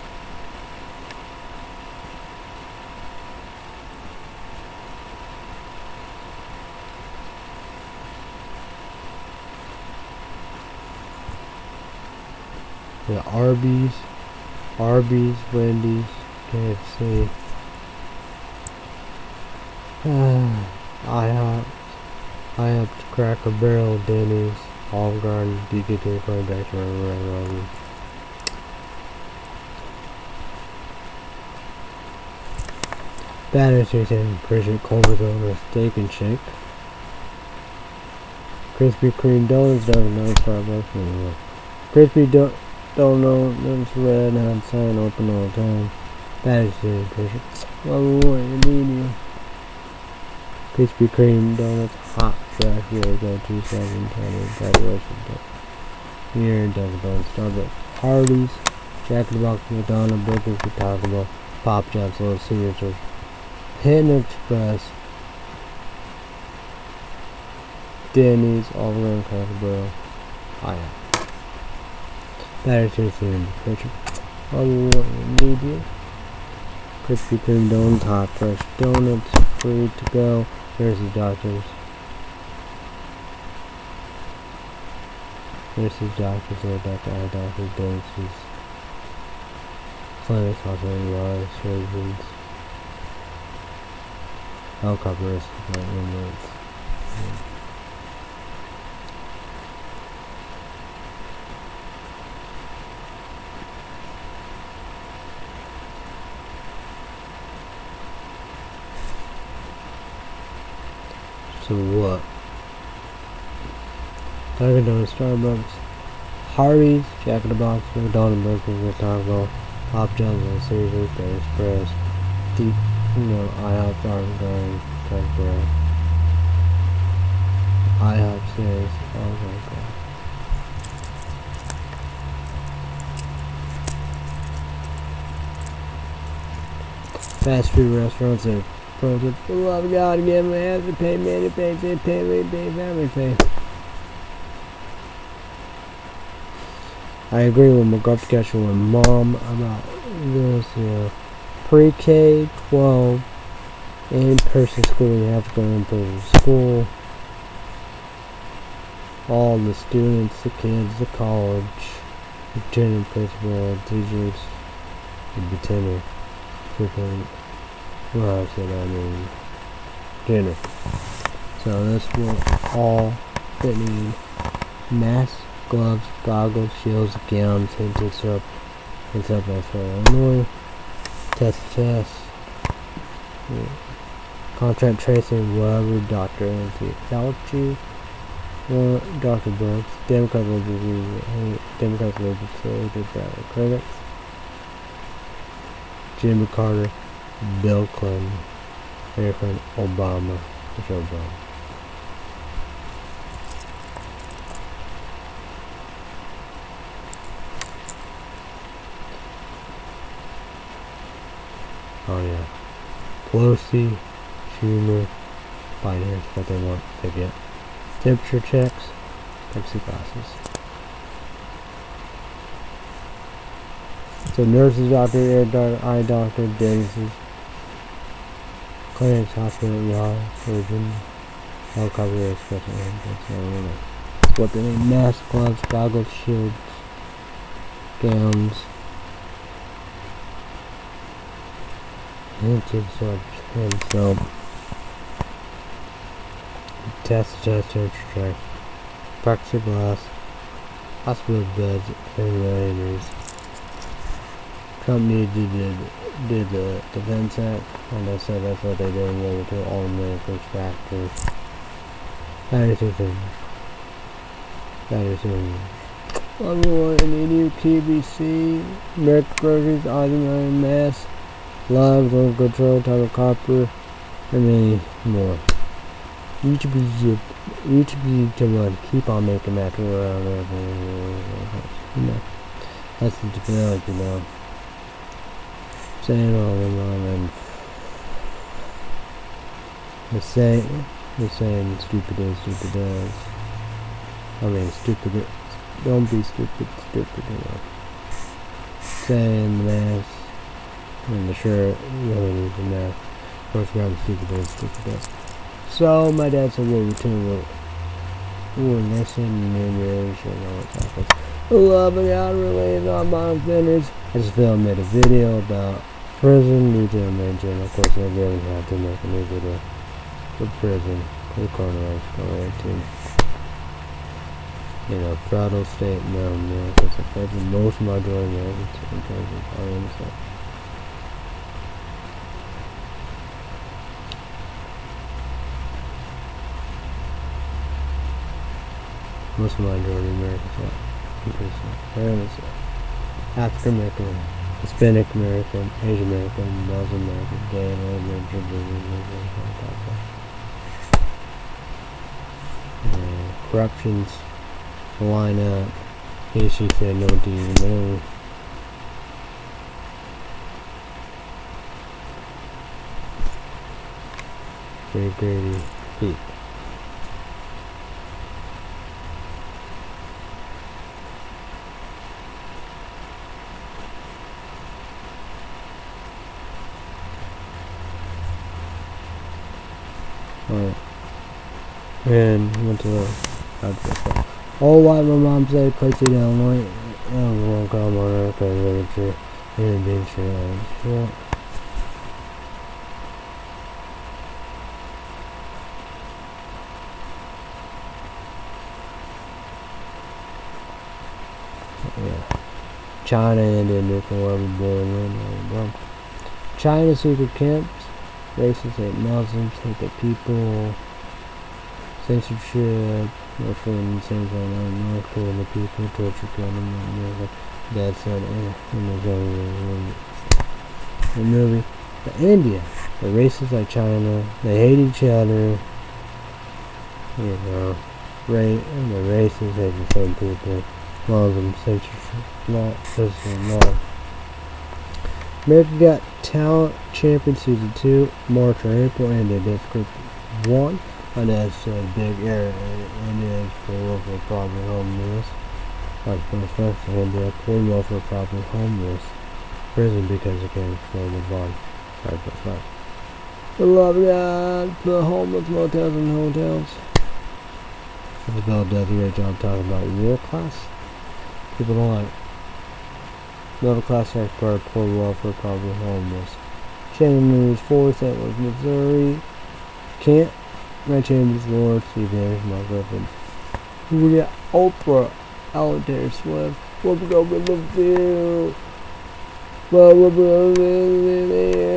the Arby's, Arby's, Wendy's, K F C, uh, IHOP, IHOP, Cracker Barrel, Denny's, Olive Garden, D K T, Project, Railroad, Batter Station, Pritchard, Culver's, Steak and Shake, Krispy Kreme donuts, doesn't know Starbucks anymore. Krispy do don't know it's red and sign open all the time. Batter Station, Pritchard. Well, what you need? Krispy Kreme donuts, hot, fresh, here we go, two seven, ten, graduation. Here, Dunkin' Donuts, Starbucks, Hardee's, Jack in the Box, McDonald's, Burger King, Taco Bell, Pop Jobs, Little Caesars, Panda Express, Denny's, Olive Garden, Cracker Barrel, IHOP. Batter Station, Pritchard. All you want you need here. Krispy Kreme donuts, hot, fresh donuts, free to go. There's the doctors. There's the doctors, there, doctor, eye doctors, dentists, clinics, hospital, surgeons, helicopter rescue, ambulance. So what? Dunkin' Donuts, Starbucks, Hardee's, Jack in the Box, McDonald's, Burger King, Taco Bell, Pop Jobs, Little Caesars, Panda Express, Deep, you know, IHOP, Olive Garden, Cracker Barrel, IHOP says, oh my god. Fast food restaurants are frozen. For the love of God, again, we have to pay, man, to pay, pay, pay, pay, pay, family pay. I agree with McGuff Catcher with Mom about this, you know, pre-K, twelve, in-person school, you have to go in-person school. All the students, the kids, the college, the attendant principal, teachers, the attendant, freaking, well, I said I mean, dinner. So this will all fit need masks, gloves, goggles, shields, gowns, hinted syrup, and stuff else for Illinois. Test test. Yeah. Contract tracing, whatever, Doctor Anthony Fauci, uh, Doctor Brooks, Democrat legislative, Democrat legislative ballot critics, Jimmy Carter, Bill Clinton, President Obama, Michelle Obama. Oh yeah, Pelosi, Schumer, Biden, here's what they want to get. Temperature checks, Pepsi glasses. So nurses, doctor, air doctor, eye doctor, dentists, clinics, hospital, yard, surgeon, helicopter, special ambulance, what they need, masks, gloves, goggles, shields, gowns, hinted such, and so test, test, temperature check, plexiglass, hospital beds, ventilators, company did, did, did the Defense Act, and they said that's what they did in World War Two, all America's factors. How do you think they How do you think Everyone in the new Q B C, American groceries, Eisenhower Mass, Live, Global Control, Title Copper, and many more. YouTube, YouTube, come on, keep on making that around. You know, that's the technology now. Saying all them on and the same, the same stupid as stupid as. I mean, stupid. Don't be stupid, stupid, you know. Saying the mask and the shirt, you know, the mask. Of course, I'm stupid as stupid as. So, my dad said, World War Two, we'll listen and years, you know what's happening. Love and God related on my offenders. I just filmed made a video about prison, new to mention. Of course, I really have to make a new video for prison, for coronavirus, COVID eighteen. You know, Federal State, no, America, it's affecting most majority Americans in terms of our innocent. Most majority Americans are innocent. African American, Hispanic American, Asian American, Muslim American, gay American, uh, corruptions. Line up. Here she said no D, no. Very Grady Pete. Alright. And went to the outfit. All white, my mom said, Quincy, Illinois. I don't want to call my America literature and adventure. Yeah. Yeah. China ended nuclear weapons building. China secret camps. Racists hate Muslims, hate the people. Censorship. No friends, things like that, North Korea, the people, torture, killing, that's it, in the the movie. But India, the races like China, they hate each other, you know, right, and the races hate the same people, Muslims, censorship, law, censorship, law. America Got Talent Champion Season two, March or April, ended, that's group one. And that's a big area it is for welfare problem homeless. Like for the first India, poor welfare problem homeless. Prison because they can't afford the bond. Sorry, that's right. The love of God, the homeless motels and hotels. Isabel does a great job talking about world class. People don't like middle class expert, poor welfare problem homeless. Shannon News four, Saint Louis, Missouri. Can't My Chambers Lord, Steve Harris, my reference. We got Oprah, Alan Taylor Swift. What's up with the view? Well, we're living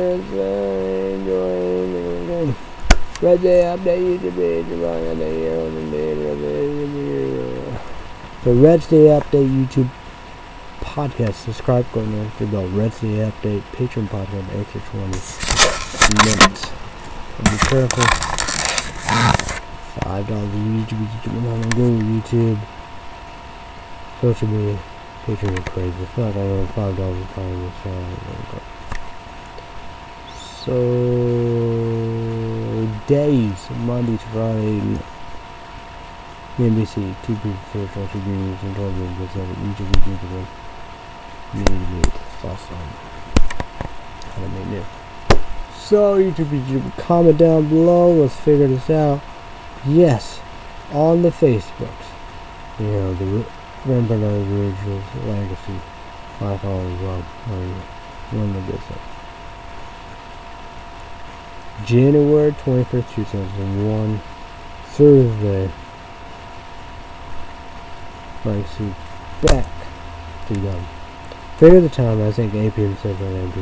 enjoying. Red Day Update YouTube page, along on the year on the day. The Red Day Update YouTube podcast. Subscribe, go and answer the Red Day Update Patreon podcast, extra twenty minutes. And be careful. Five dollars YouTube, YouTube, I'm go YouTube, social media, Patreon is crazy. I feel like I own five dollars a time in this channel. So days, Monday to Friday, N B C, two people for social media, and twelve minutes of YouTube, YouTube, YouTube, YouTube, awesome. How to make new. So YouTube, YouTube, comment down below. Let's figure this out. Yes, on the Facebooks. You know, the Remember Originals Legacy. Like always, well, one of the good stuff. January twenty-first, two thousand one, Thursday. Legacy back to them. Figure the time, I think eight P M Central and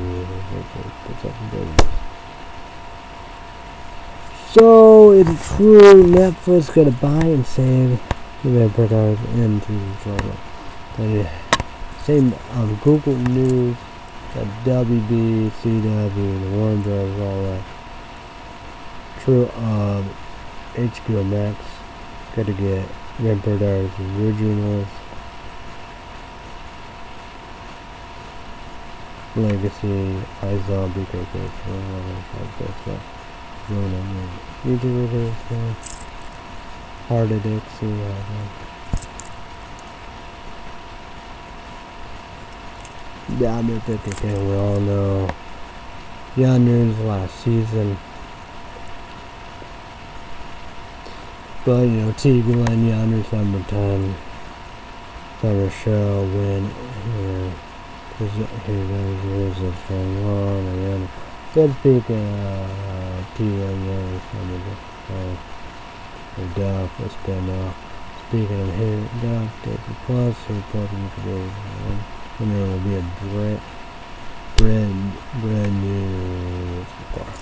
So it's true, Netflix gotta buy and save the Vampire Diaries into the drama. And same on Google News, the W B, C W, the Warner Brothers, all that. True, um, H B O Max gotta get Vampire Diaries originals. Legacy, iZombie, K K, all that stuff. YouTube videos, Heart Addict, see yeah, I mean, fifty K, we all know. Yonder's last season. But, you know, T V Land Yonder's number ten. Summer show, win, here. Here goes rules of strong one, and then speaking uh T V Land Yonder's or Duff, let's spin off. Speaking of here, Duff, Disney Plus, here, plus, you can do and there will be a brand, brand, brand new bar.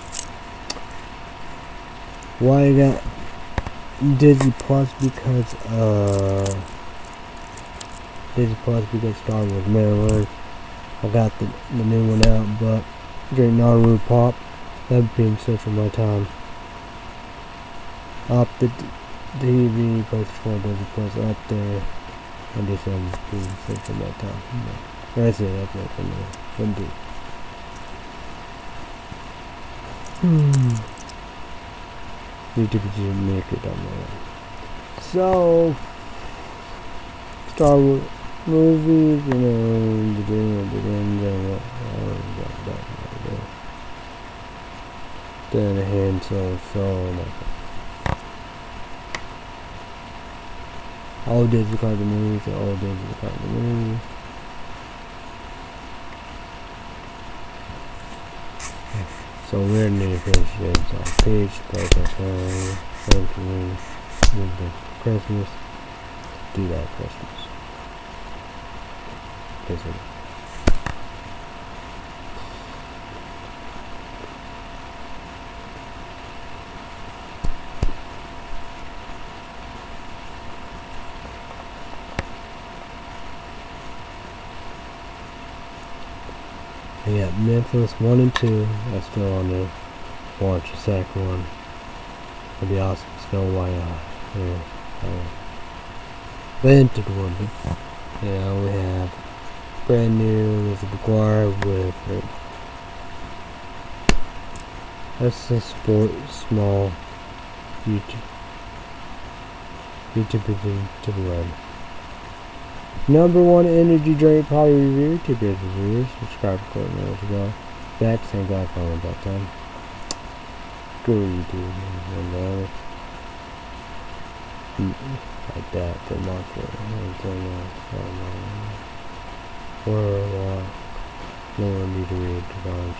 Why I got Disney Plus? Because uh Disney Plus because Star Wars Maryland. I got the, the new one out, but during Naruto Pop, seven P M Central my time. Up the T V, plus four Disney Plus up there. I do seven P M Central my time. That's it, that's it for me. One D. Hmm. YouTube just make it on my own. So, Star Wars movies, you know, the game, the game, the then a hand, so, so, all Disney cartoon movies, all Disney cartoon movies. So we're near finishes on page, place our phone, phone to Christmas, do that Christmas. Visit. Yeah, Memphis one and two. That's still on there. Watch the second one. It'd be awesome. Snow White. Uh, yeah, uh, vintage one. Yeah, we have brand new Elizabeth McGuire with it. That's a sport small YouTube. YouTube is to the right. Number one energy drink probably review, two good reviews, subscribe to Court Minutes ago. Back, same guy calling about time. Go YouTube, and uh, like that for monthly. Or uh, no one need to read the bonds.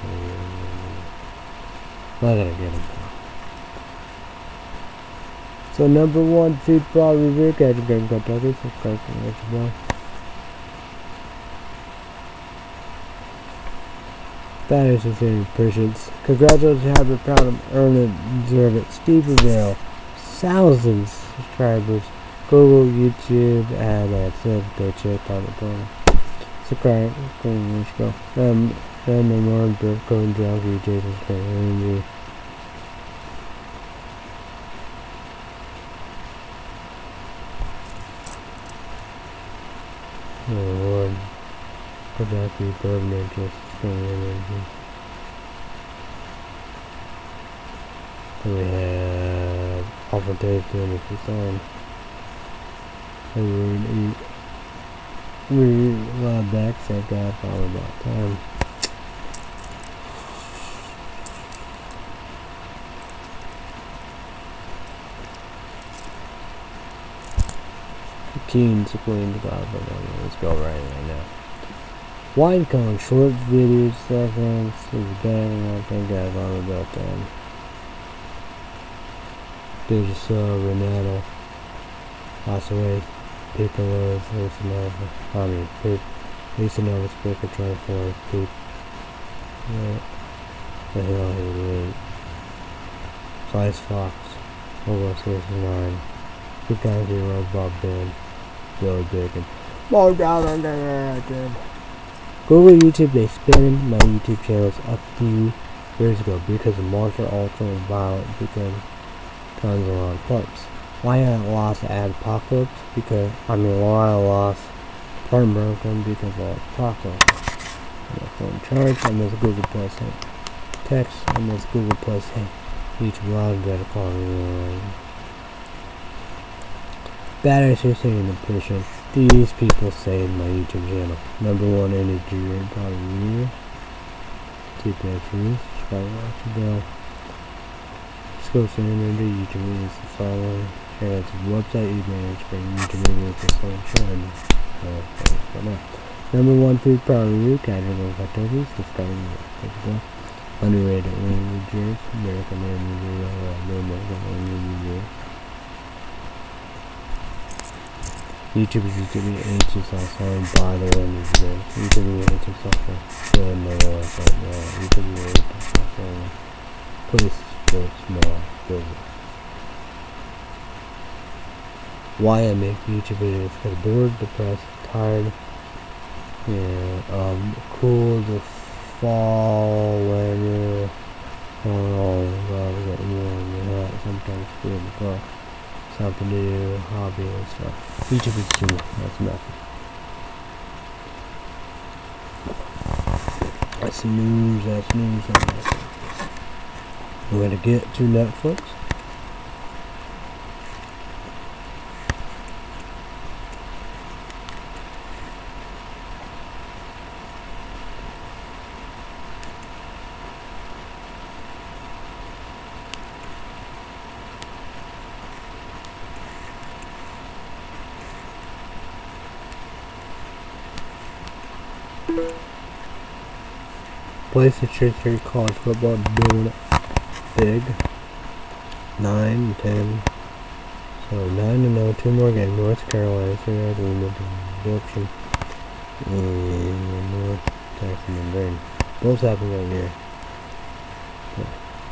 Not gonna get them. So number one food product review, catch a game Kentucky, subscribe to the next one. That is sincerely appreciates. Congratulations, have been proud of, earn it, deserve it. Steve Revere, thousands of subscribers. Google, YouTube, and that's it. Go check out the program. Subscribe, go, let's go. Um, and no more, Bert, Code, Junkie, Jason, Energy. Oh Lord, could that be bourbon interest? We have confrontation if it's on. And we eat. We lie back, say God, all about time. Keen to clean the God, but let's go right right now. Wine Con, short videos, seconds, is bang, I think guys all about them. There's uh, Renato, passed away, Piccolo, there's another, I mean, Lisa Novice Baker trying for Pete. Yeah. The hell he would. Slice Fox. Over sixty-nine. Good guys here, Bob Ben. Billy Bacon. More down under there again. Google YouTube, they spanned my YouTube channels a few years ago because of Monster Ultra and Violet because tons of on clips. Why I lost Ad Apocalypse? Because I mean why I lost Part Broken because of Apocalypse. My phone charge, I miss Google Plus text, I miss Google Plus YouTube Live better call me. Bad associated in the prison. These people say in my YouTube channel. Number one energy rate probably year. Two batteries. Subscribe watch the bell. Scope energy YouTube videos to follow. Share out to the website you manage for YouTube videos to follow. Number one food power review. Casual activities. Subscribe watch the bell. Underrated languages. American language. American language. YouTube is used to be ancient software by the way YouTube is ancient software. Still another one right now. YouTube is ancient software. Place for small business. Why I make YouTube videos? Because bored, depressed, tired, yeah, um, cool, the fall, weather, I don't know, God, we got warm, and hot, sometimes feel the car. Something to do, hobby and stuff. YouTube is too, that's nothing. That's news, that's news, that's nothing. We're gonna get to Netflix. Place the church here, college football, doing it big. Nine, ten. So nine to no, two more games. North Carolina, so we have to limit adoption. And North Texas and Brain. Both happen right here. So.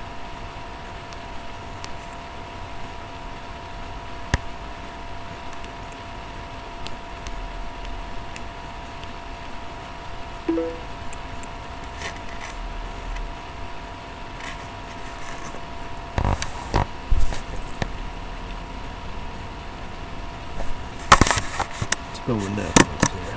Go with Netflix here.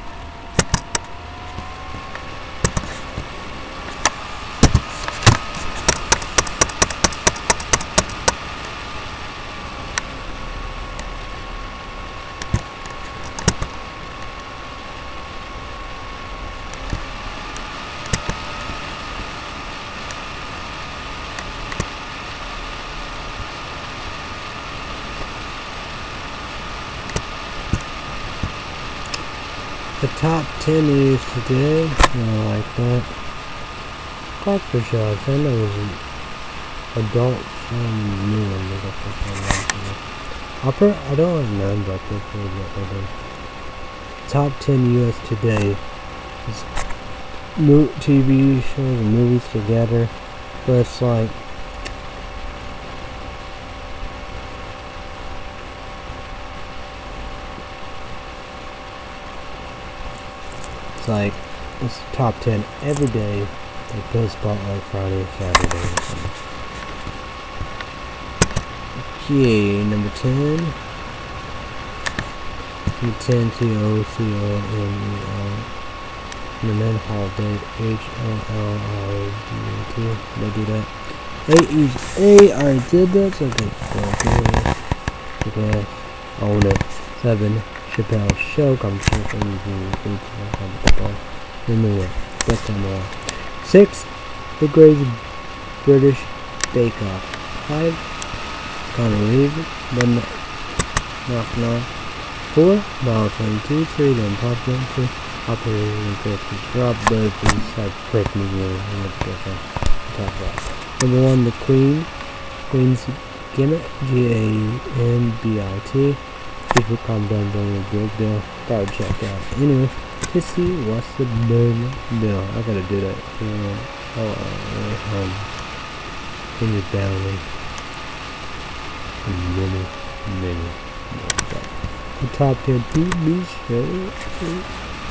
The top ten news today, I like that. Golf for shots, I know it was an adult some new one. I'll put, I don't have none, but I for the top ten U S today is mo T V shows and movies together, but it's like It's like, it's top ten every day. They put a spotlight Friday, Saturday, or something. Okay, number ten. Number ten, C O C O M E R. The men holiday, H L L I D A T. They do that. eight is A, I already did that, so okay. Okay, own it. seven. Chappelle Show comes to the Remember best time around. Six, The Great British Bake Off. Five, Connor Reeve, but not knock knock. Four, Mile twenty-two. Three, then Pop two. Operating Christmas Drop, both these like Christmas year and let's get on top of that. Number one, The Queen, Queen's Gimmick, G A N B I T. People calm down during a good deal. Gotta check out. Anyway, to see what's the name. No, I gotta do that. Um, oh, uh, um, in your download. Mini, mini. The top ten T V shows.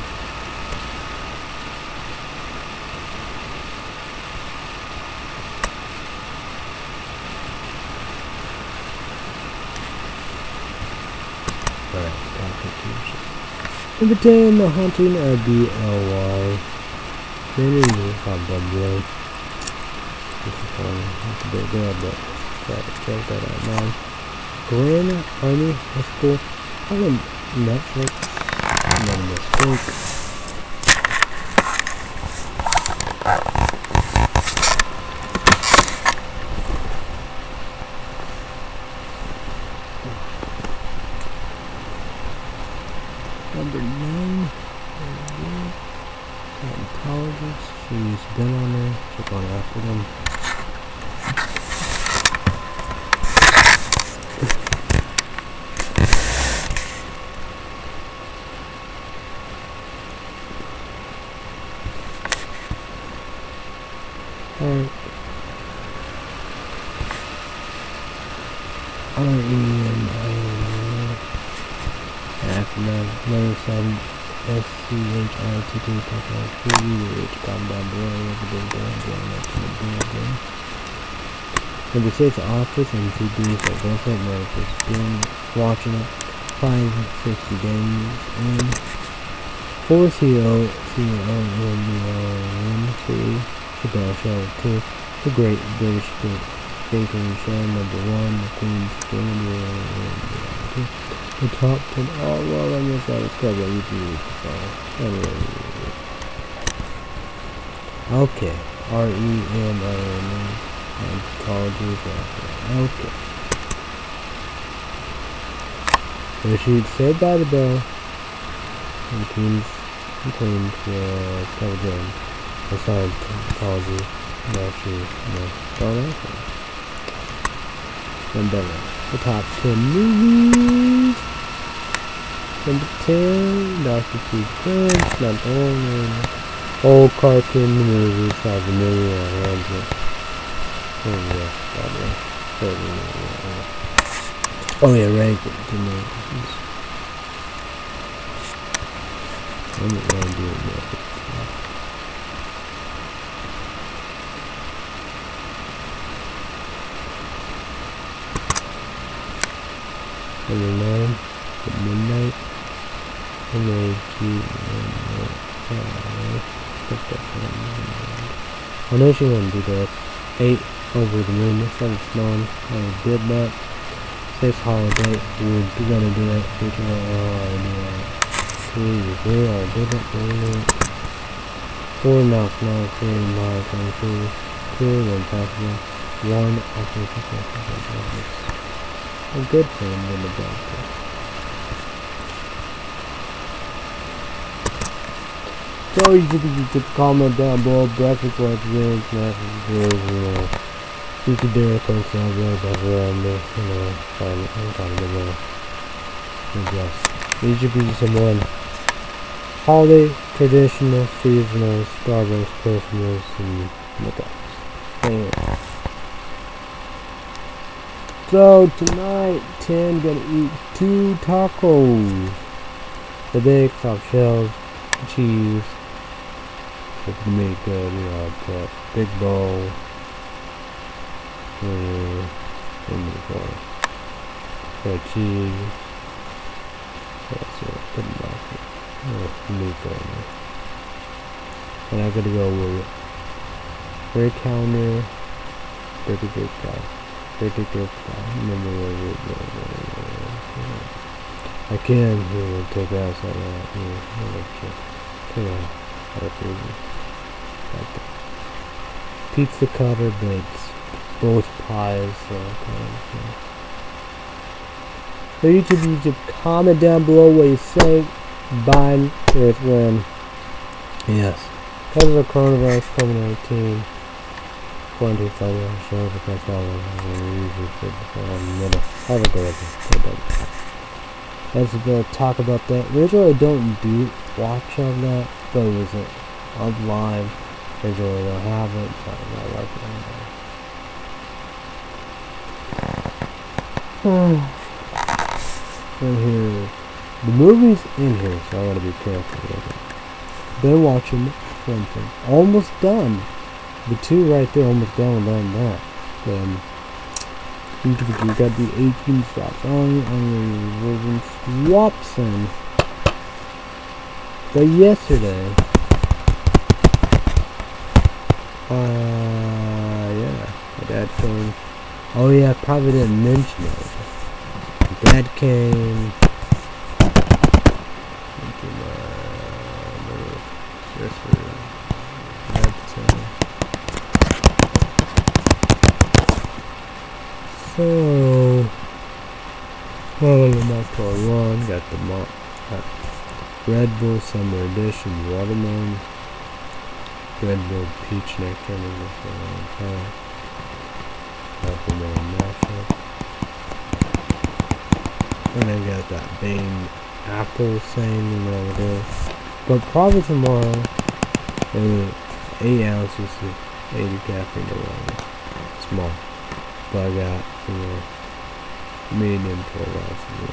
Alright, top ten T V shows. Number ten, The Haunting of the L Y. Maybe we have W. This is funny. It's a bit good, but try to check that out now. Grand Army High School on Netflix. Not a mistake. Number nine. Scientologist. She's been on there. Check on after them. Alright. R E M I N after that, another seven S C H I T T three which come down below with the big down down next to the building. Number six, Office and T V for Vincent Murphy's been watching it five sixty days and four C O C O N B O N three Chappelle Show two, The Great British Baking Show number one, The Queen's Game, the top ten. Oh well, I guess that was covered on YouTube. So anyway, okay, R E M I N and colleges. Okay, so she's Saved by the Bell and Queens, and Queens, uh, Papa Jones. I signed Scientology. No, she, no, don't answer. Number the top ten movies. Number ten, Doctor Seuss Prince, not only old cartoon movies, have a million and hundred. Oh yeah, probably. Oh yeah, Reagan, two movies. I'm not gonna do it yet. Number nine, The Midnight, M A G Our Nation wouldn't do that. eight, Over the Moon, seven, Snowing, I did that. six, Holiday, we're gonna do that. Feature, oh, I do that. three, Review, I did it, doing it. four, Knock Knock, three, Mile twenty-two, two, Then Possible, one, I think a good thing in the doctor. So you can comment down below, breakfast, lunch, dinner, snacks, bills, you know. You can do it, thanks, I'll be around there, you know, fine, I'm trying to get more. And yes, these should be some one holiday, traditional, seasonal, Starbucks, Christmas, and what else. Anyway. So tonight, Tim gonna eat two tacos. The big soft shells, cheese, with the meat good, you know, put big bowl, and for for cheese. That's it. Put it back. Oh, meat good. And I gotta go with Ray Calmer, pretty good guy. Pretty good guy. Remember where we go. I can really take out some of that. Take out other food. Like that. Pizza cutter bakes. Both pies. So, okay. So YouTube, YouTube, comment down below what you think. Biden is when. Yes. Because of the coronavirus COVID nineteen. Quarantine final show the first hour. Usually for the middle. Have a good one. Let's go talk about that. Originally, I don't do watch of that, but it was a, of live. Originally, I don't have it, but I'm not working on it. And here, the movie's in here, so I gotta be careful with it. Been watching one thing, almost done. The two right there, almost done with that. Um, we got the eighteen slots on on the version Swapson. But yesterday, uh, yeah, my dad came. Oh yeah, I probably didn't mention it. My dad came. Into my little sister. So, oh, the Motor one, got the Mo uh, Red Bull Summer Edition Watermelon, Red Bull Peach Nectarine, got the little mashup, and I got that Bane Apple thing, you know what it is. But probably tomorrow, uh, eight ounces of eighty caffeine or whatever, small. But I got, you know, medium twelve ounces.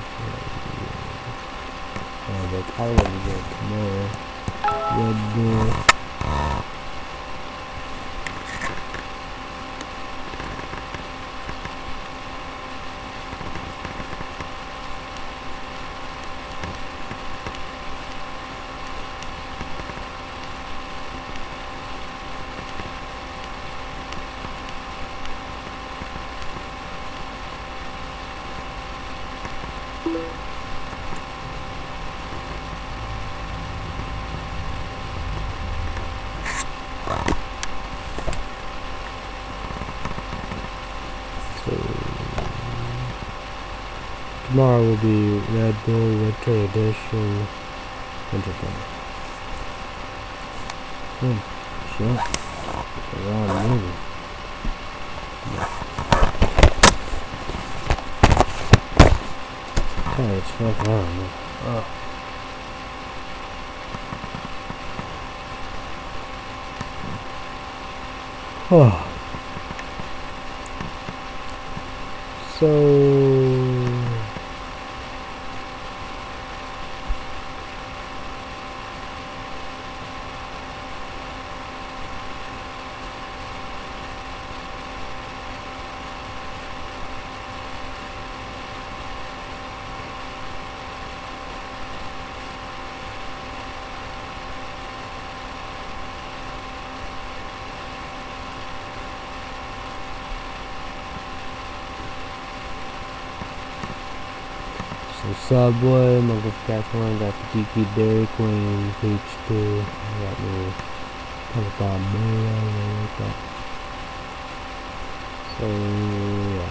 Uh, but I'll let you go tomorrow. Red Bull. Tomorrow will be Red Bull Winter Edition Winter Fun. Hmm, sure. It's a long movie. Oh, it's fuck around. Oh. Oh. So Subway, Muggle Catchline, got the Geeky Dairy Queen, Peach two, got me Papa Mayo, like that. So, yeah.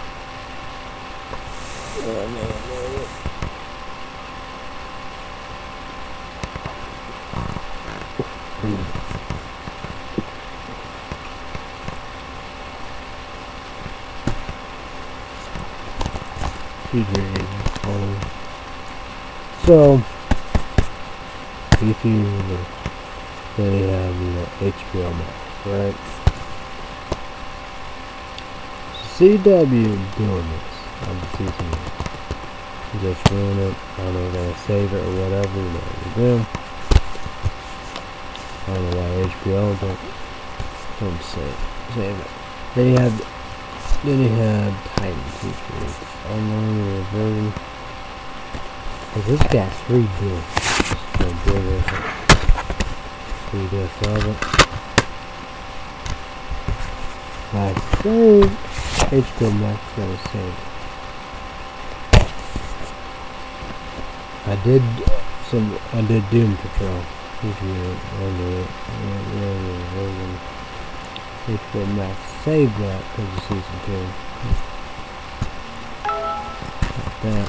Oh, no, no, no. He's really funny. So, if you uh, they have, you know, H B O Max, right? C W doing this on the season. You just ruin it. I don't know if they're gonna save it or whatever. You know what you do. I don't know why H B O don't don't save save it. They had then they had Titans, which was unlimited version. Cause this got three discs. No bigger. Three discs of it. I think H B O Max gonna save it. I did some. I did Doom Patrol. Which we under it. Version. H B O Max saved that because of season two. Like that.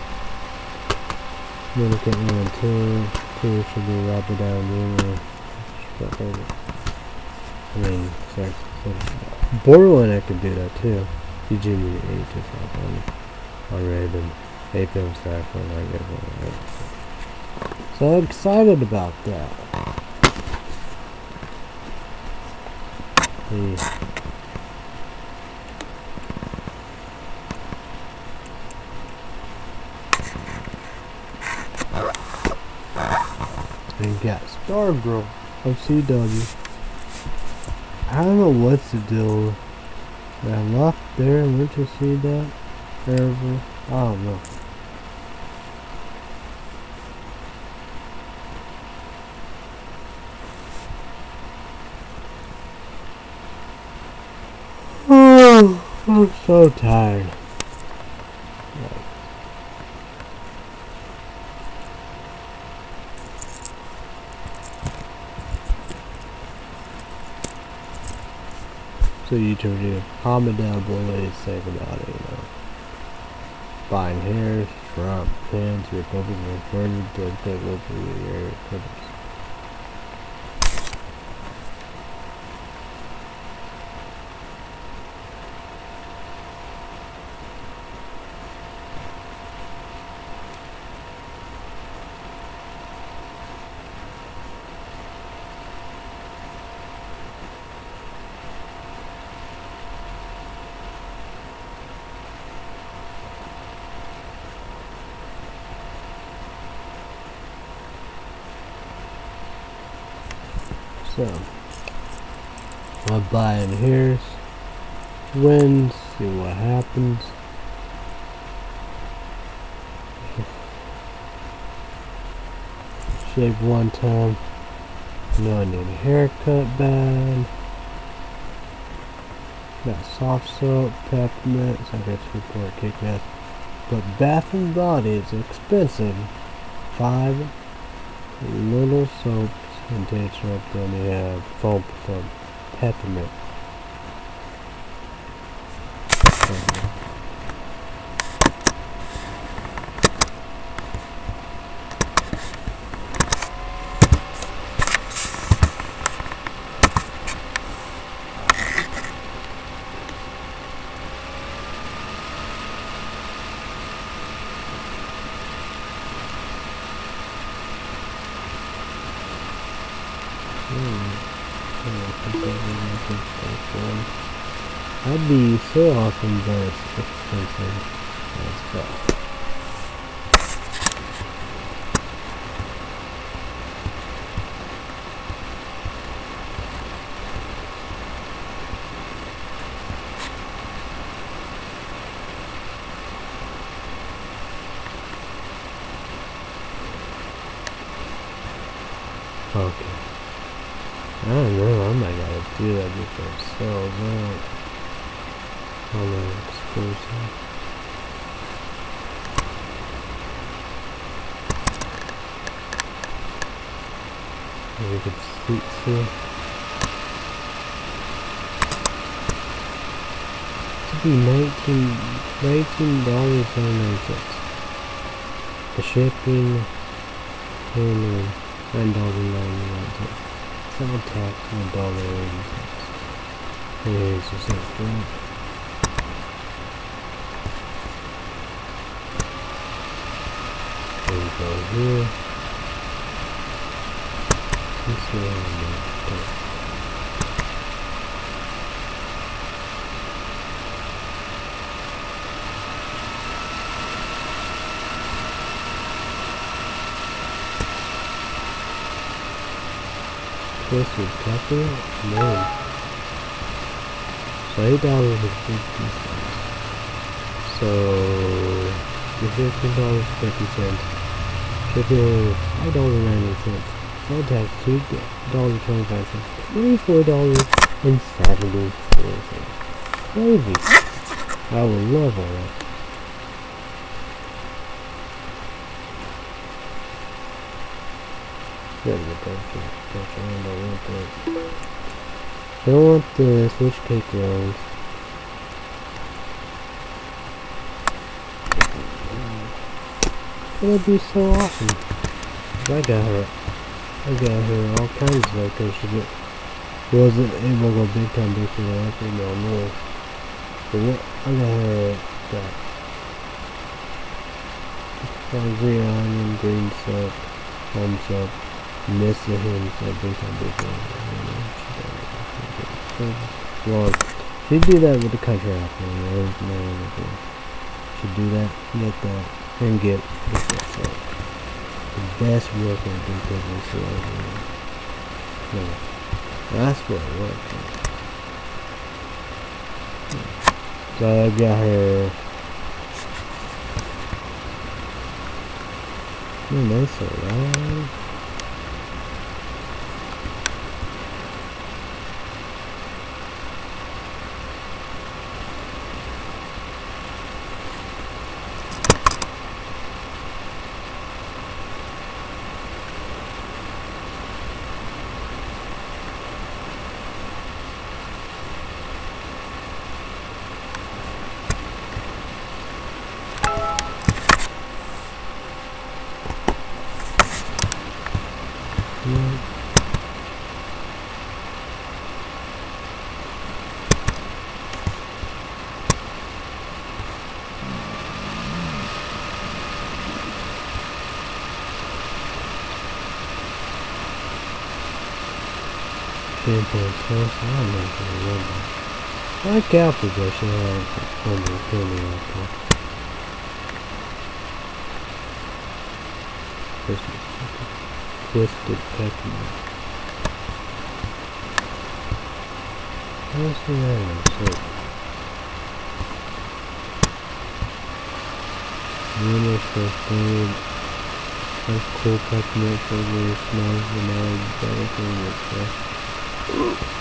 Then look at one and two. Two should be Robert Down Junior I mean, sorry. Borderline I could do that too. You G me eight or something already been Eight film stack for like so excited about that. Yeah. And got Stargirl of C W. I don't know what's the deal. I left there and went to see that forever. I don't know. Oh, I'm so tired. So YouTube video, comment down below what you think about it, you know. Buying hairs, Trump, Pence, Republican, further to take over the area critics. So, I'm buying hairs, wins, see what happens. Shave one time. No, I need a haircut bad. Got soft soap, peppermint, so I got to report kick ass. But Bath and Body is expensive. Five little soaps. And takes up then they have foam from peppermint. That'd be so awesome, but it's expensive as well. Okay. I don't know, I might gotta do that before so long. On the exclusive. We could see, see. It should be nineteen nineteen dollars and nine cents. The shipping and nine dollars and ninety nine cents. Sound tax one dollar eighty cents. Here's just like that. There we go here. Let's see how much it is. Twisted pepper? No. So eight dollars and fifty cents. So the fifteen dollars and fifty cents. Shipping is five dollars and ninety cents. Sale tax two dollars and twenty-five cents. Twenty-four dollars and seventy-four cents. Crazy. I would love all that. I don't want the switch cake rolls. That'd be so awesome. I got her. I got her all kinds of locations. It wasn't able to go big time basically. I think no more. But what? I got her that. Hungry onion, green sub, thumbs up, miss the hymns, every time they go. Well, she'd do that with the country apple, you know, there's no other thing. She'd do that, get that, and get this so the best working do business ever. No, that's what it was. So I got her. No, that's alright. ten point two, I don't know if I remember. I like apples, I should have hundred penny apple. Twisted peppermint. What's the name? Winner first third. That's cool peppermint flavor, smells the nose, everything that's there. P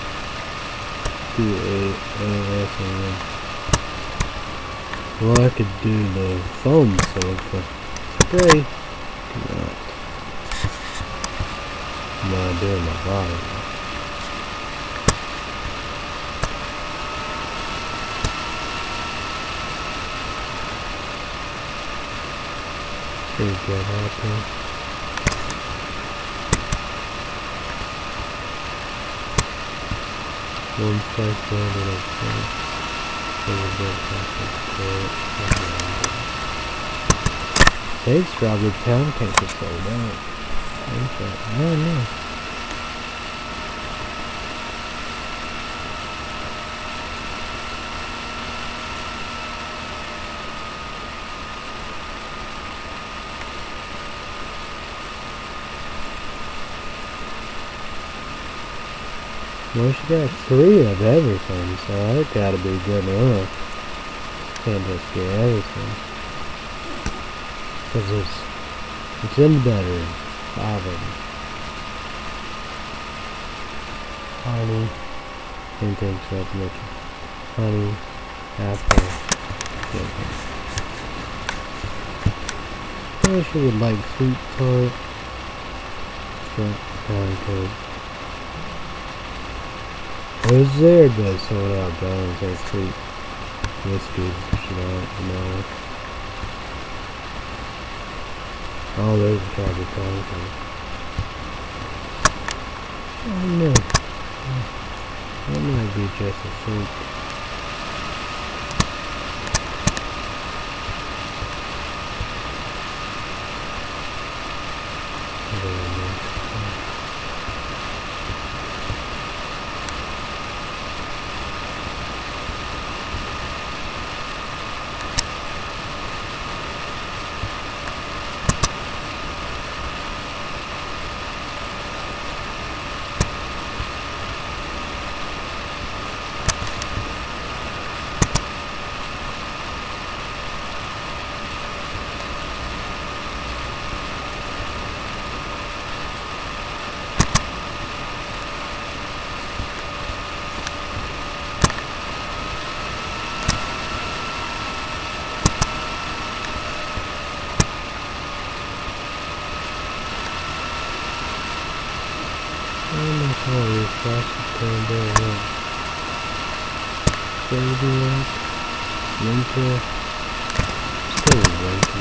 A A S A N. Well, I could do the foam soap, but spray. Not. No, I'm doing my body. Pretty good apple. One slice down to the front. Sage strawberry pound cake is sold out. I don't know. Well, she got three of everything, so that gotta be good enough. Can't just get everything. Cause it's, it's in the battery. Five of them. Honey. Anything except Mitchell. Honey. Apple. Chicken. Well, she would like sweet tart. Shrimp. Pound cake. It was there, but it's sold out, Jones. That's sweet. Whiskey. Shit out. No. Oh, there's a chocolate pound cake. Oh no. That might be just a fruit. I don't know. Oh, you're fast to turn down here. Zodiac, winter, still winter.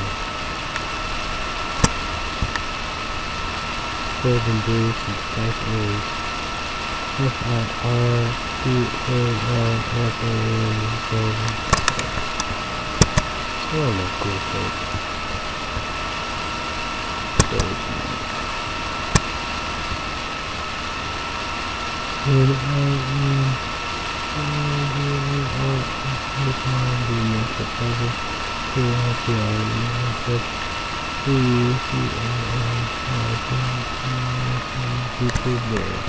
Golden Breeze and Spice A's. F I R P A L F A N Golden. Oh, my cool shape. And I am this man be most of pleasure to help you out in the message. We use the people there.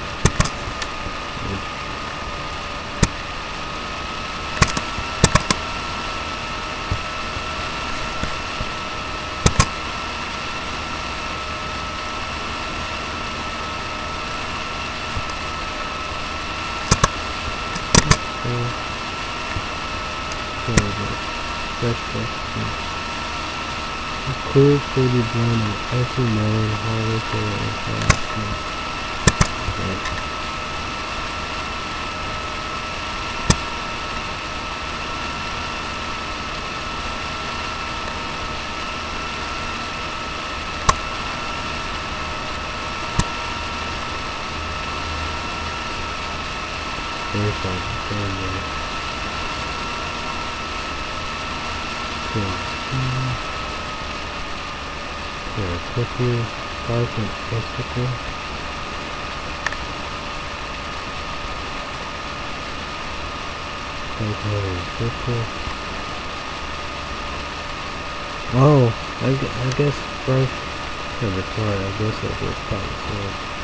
A cool fruity blend of icy melon, holiday, and harassment. There's something there. Yeah, cookie, dark and icicle. Oh, I, I guess fresh in the car, I guess it was probably so.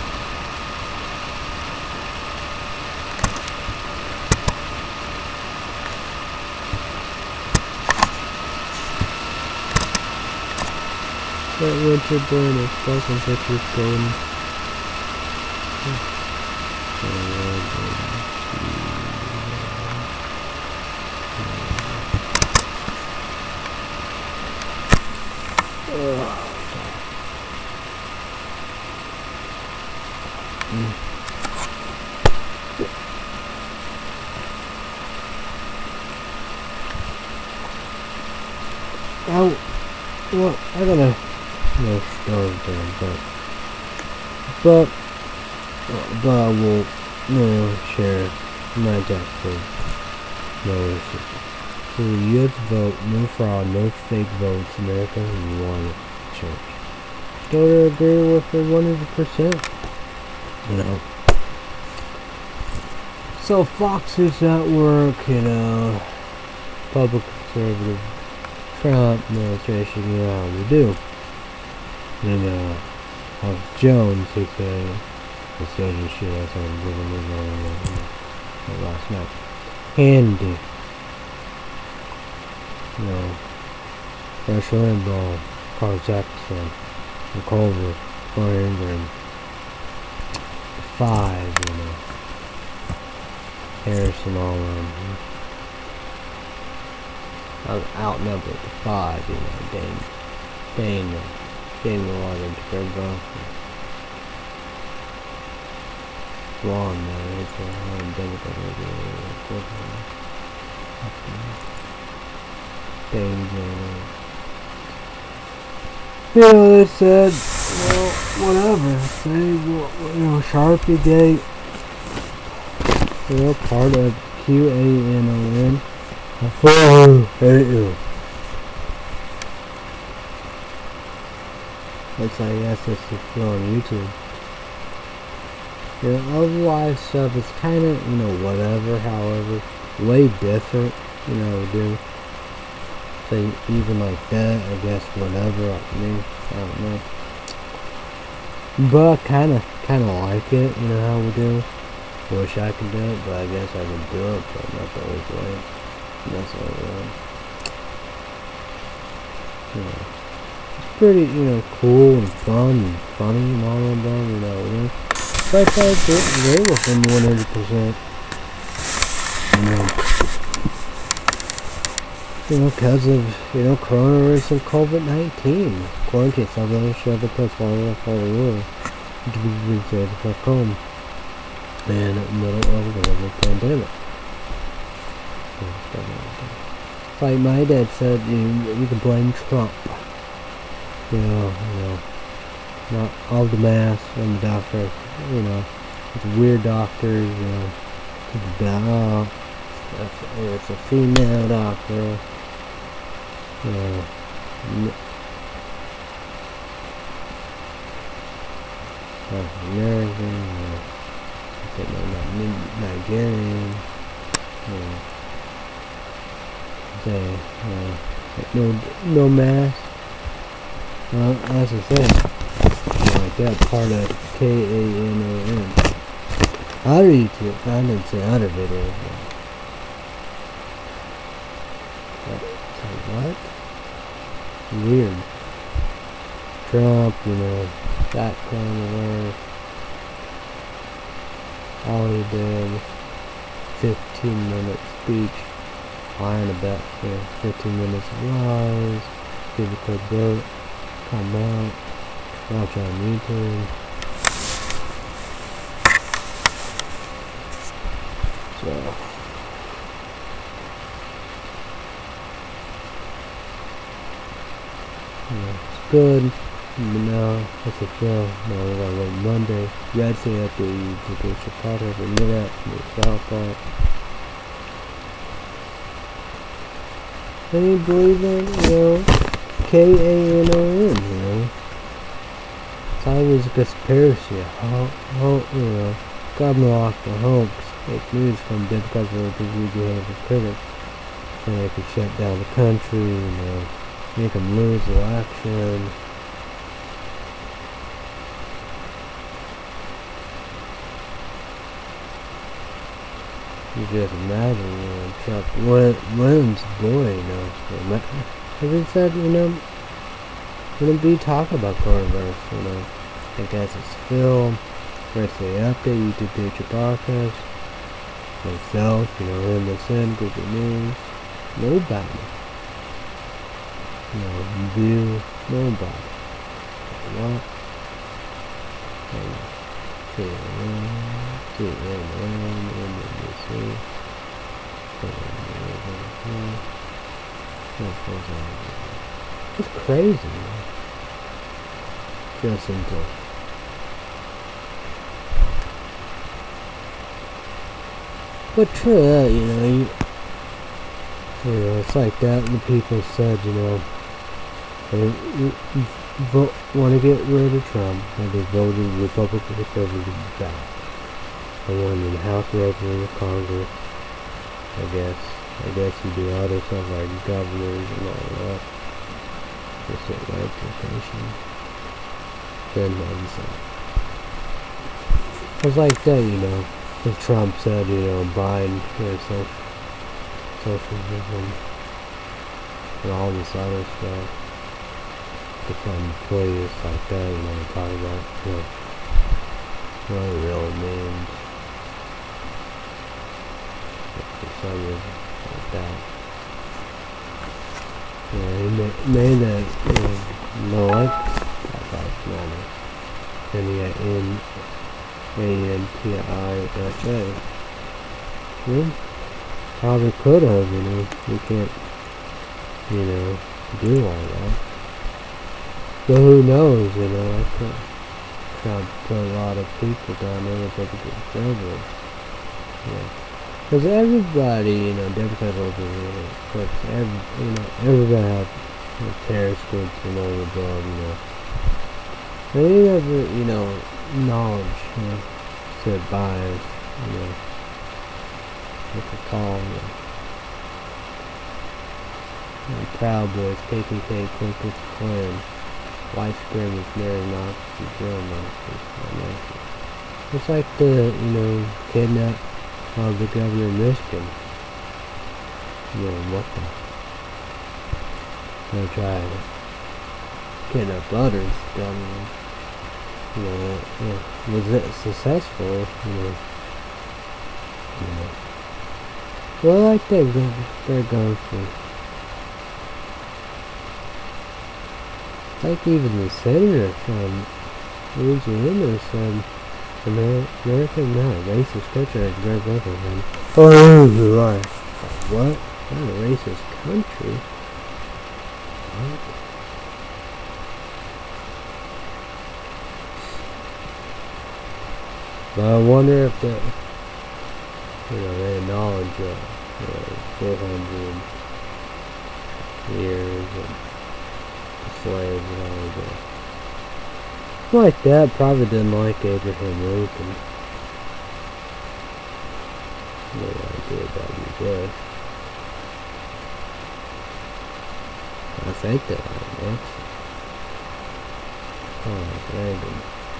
That winter burn is fucking such a pain. Oh, well, I gotta. No stove there, but but but I will no share my death for no issue. So you have to vote, no fraud, no fake votes, America, and you want to change. Don't agree with it one hundred percent. You know. So Fox is at work, you know, public conservative, Trump administration, you know how we do. And uh, Alex Jones, who said, the stage shit I saw him giving me last night. Handy. You know, Rush Limbaugh, Carl Jackson, McCulver, Corey Ingram. Five, you know. Harrison all around. I was outnumbered to five, you know, Dane. Dane. Getting a lot into Greg Bronson. Long, man. It's a hard Democrat. You know, they said, well, whatever. Say, well, you know, Sharpie Gate. You know, part of Q A N O N. Oh, hate you. It's like, yes, it's just on YouTube. You know, otherwise stuff is kind of, you know, whatever, however, way different, you know, do. So even like that, I guess, whatever, like me, I don't know. But kind of, kind of like it, you know how we do. Wish I could do it, but I guess I can do it, but not the always way. And that's all right. You know. Pretty, you know, cool and fun and funny and all of them, you know, you know. But I agree with them one hundred percent. You know, you know, because of, you know, coronavirus and COVID nineteen. Quarantine, something shut the place all over the world. To be reset for home. And in the middle of the global pandemic. Like my dad said, you, you can blame Trump. You know, you know, not all the masks and the doctors, you know, it's weird doctors, you know, oh, it's a female doctor, you know, American, you know, you know, not Nigerian, you know, they, uh, no, no mask. Well, as I said, you know, like that part of K A N O N. Other YouTube, I didn't say other videos, but, but what? Weird. Trump, you know, that kind of work. All he did, fifteen minute speech, lying about, you know, fifteen minutes of lies, people could vote, come out, watch on YouTube. So, yeah, it's good. But now, what's the show? Now we're gonna wait Monday. Red Sea at the Judicial Party over near that, near South Park. Can you believe that? You know, K A N O N, you know. It's always a conspiracy. How, how, you know, government locked the hoax. Fake news from Democrats or behavior critics. So they could shut down the country, you know, make them lose the election. You just imagine, you know, Trump wins, boy, you know. As he said, you know, wouldn't be talking about coronavirus, you know. I guess it's film, birthday update, YouTube page, podcast. Myself, you know, M S N, Google News, nobody. You know, view, nobody. What? C N N, C N N, N B C, it's crazy, man. Just simple. But true that, you know, you, you know, it's like that when people said, you know, they vote, want to get rid of Trump, and they voted Republican conservative back. They won in the House of Representatives, Congress, I guess. I guess you do other stuff like governors and all that. Just like representation. Then it was like that, you know. As Trump said, you know, Biden, you know, social, socialism, and all this other stuff. Different employees like that, you know, talk about, you know, what it really means. Socialism, like that. Yeah, he made, made that, you know, no like that guy's money. And he had in A N T I S A. Well, probably could have, you know. You can't, you know, do all that. But who knows, you know. I could try to put a lot of people down there with Republican conservatives. Yeah. Because everybody, you know, Democrats over here, of course, every, you know, everybody have you know, terrorist groups and all the above, you know. They never, you know, knowledge, you know, said bias, you know, what they call them. You know, Proud Boys, K K K, Ku Klux Klan, white supremacists, Mary Nazis, real Nazis, it's like the, you know, kidnap of the governor of Michigan. You know, what the? They try to kidnap others, governor. You know, yeah, was it successful, you know, you know. Well, like they're going, they're going for, like even the senator from Louisiana said, America is not a racist country, like Greg Russell said. Oh, you are. What? Not a racist country? What? But I wonder if the, you know, they acknowledge uh, you know, four hundred years of slaves and all that. Like that, probably didn't like Abraham Lincoln. good. I think they are next. Oh, Reagan.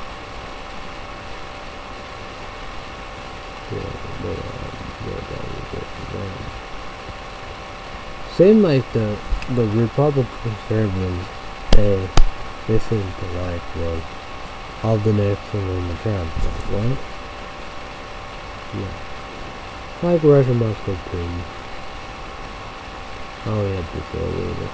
Yeah, but, um, yeah, that was good for them. Seemed like the, the Republican conservatives say this isn't the life was of the Nixon and the Trump. Like, what? Yeah. Like Russia must go Putin. Oh, yeah, before leader.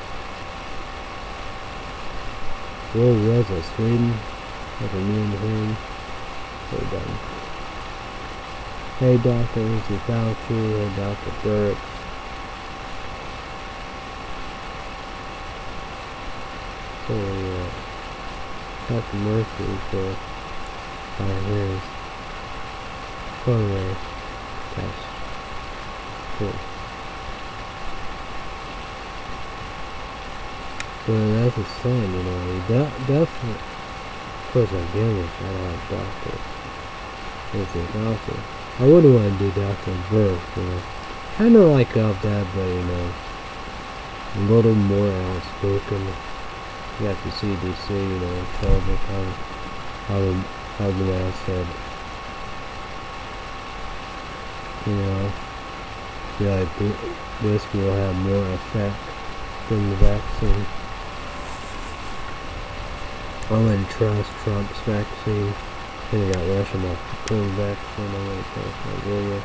Will Reza, Sweden. Like a new him. We're done. Hey, Doctor Izzy Fauci. Hey, Doctor Burke. So, yeah. Doctor Murphy for five years. Anyway, test. Cool. But that's the same, you know, that definitely, of course I get it, I don't like doctors. It's a doctor. I wouldn't want to do Doctor Burke, you know. Kinda like of that, but you know, a little more outspoken. You got the C D C, you know, tell them how, how the, how the man said, you know, feel like this will have more effect than the vaccine. I wouldn't trust Trump's vaccine. Then you got Russia about the Putin vaccine. I wouldn't trust Nigeria.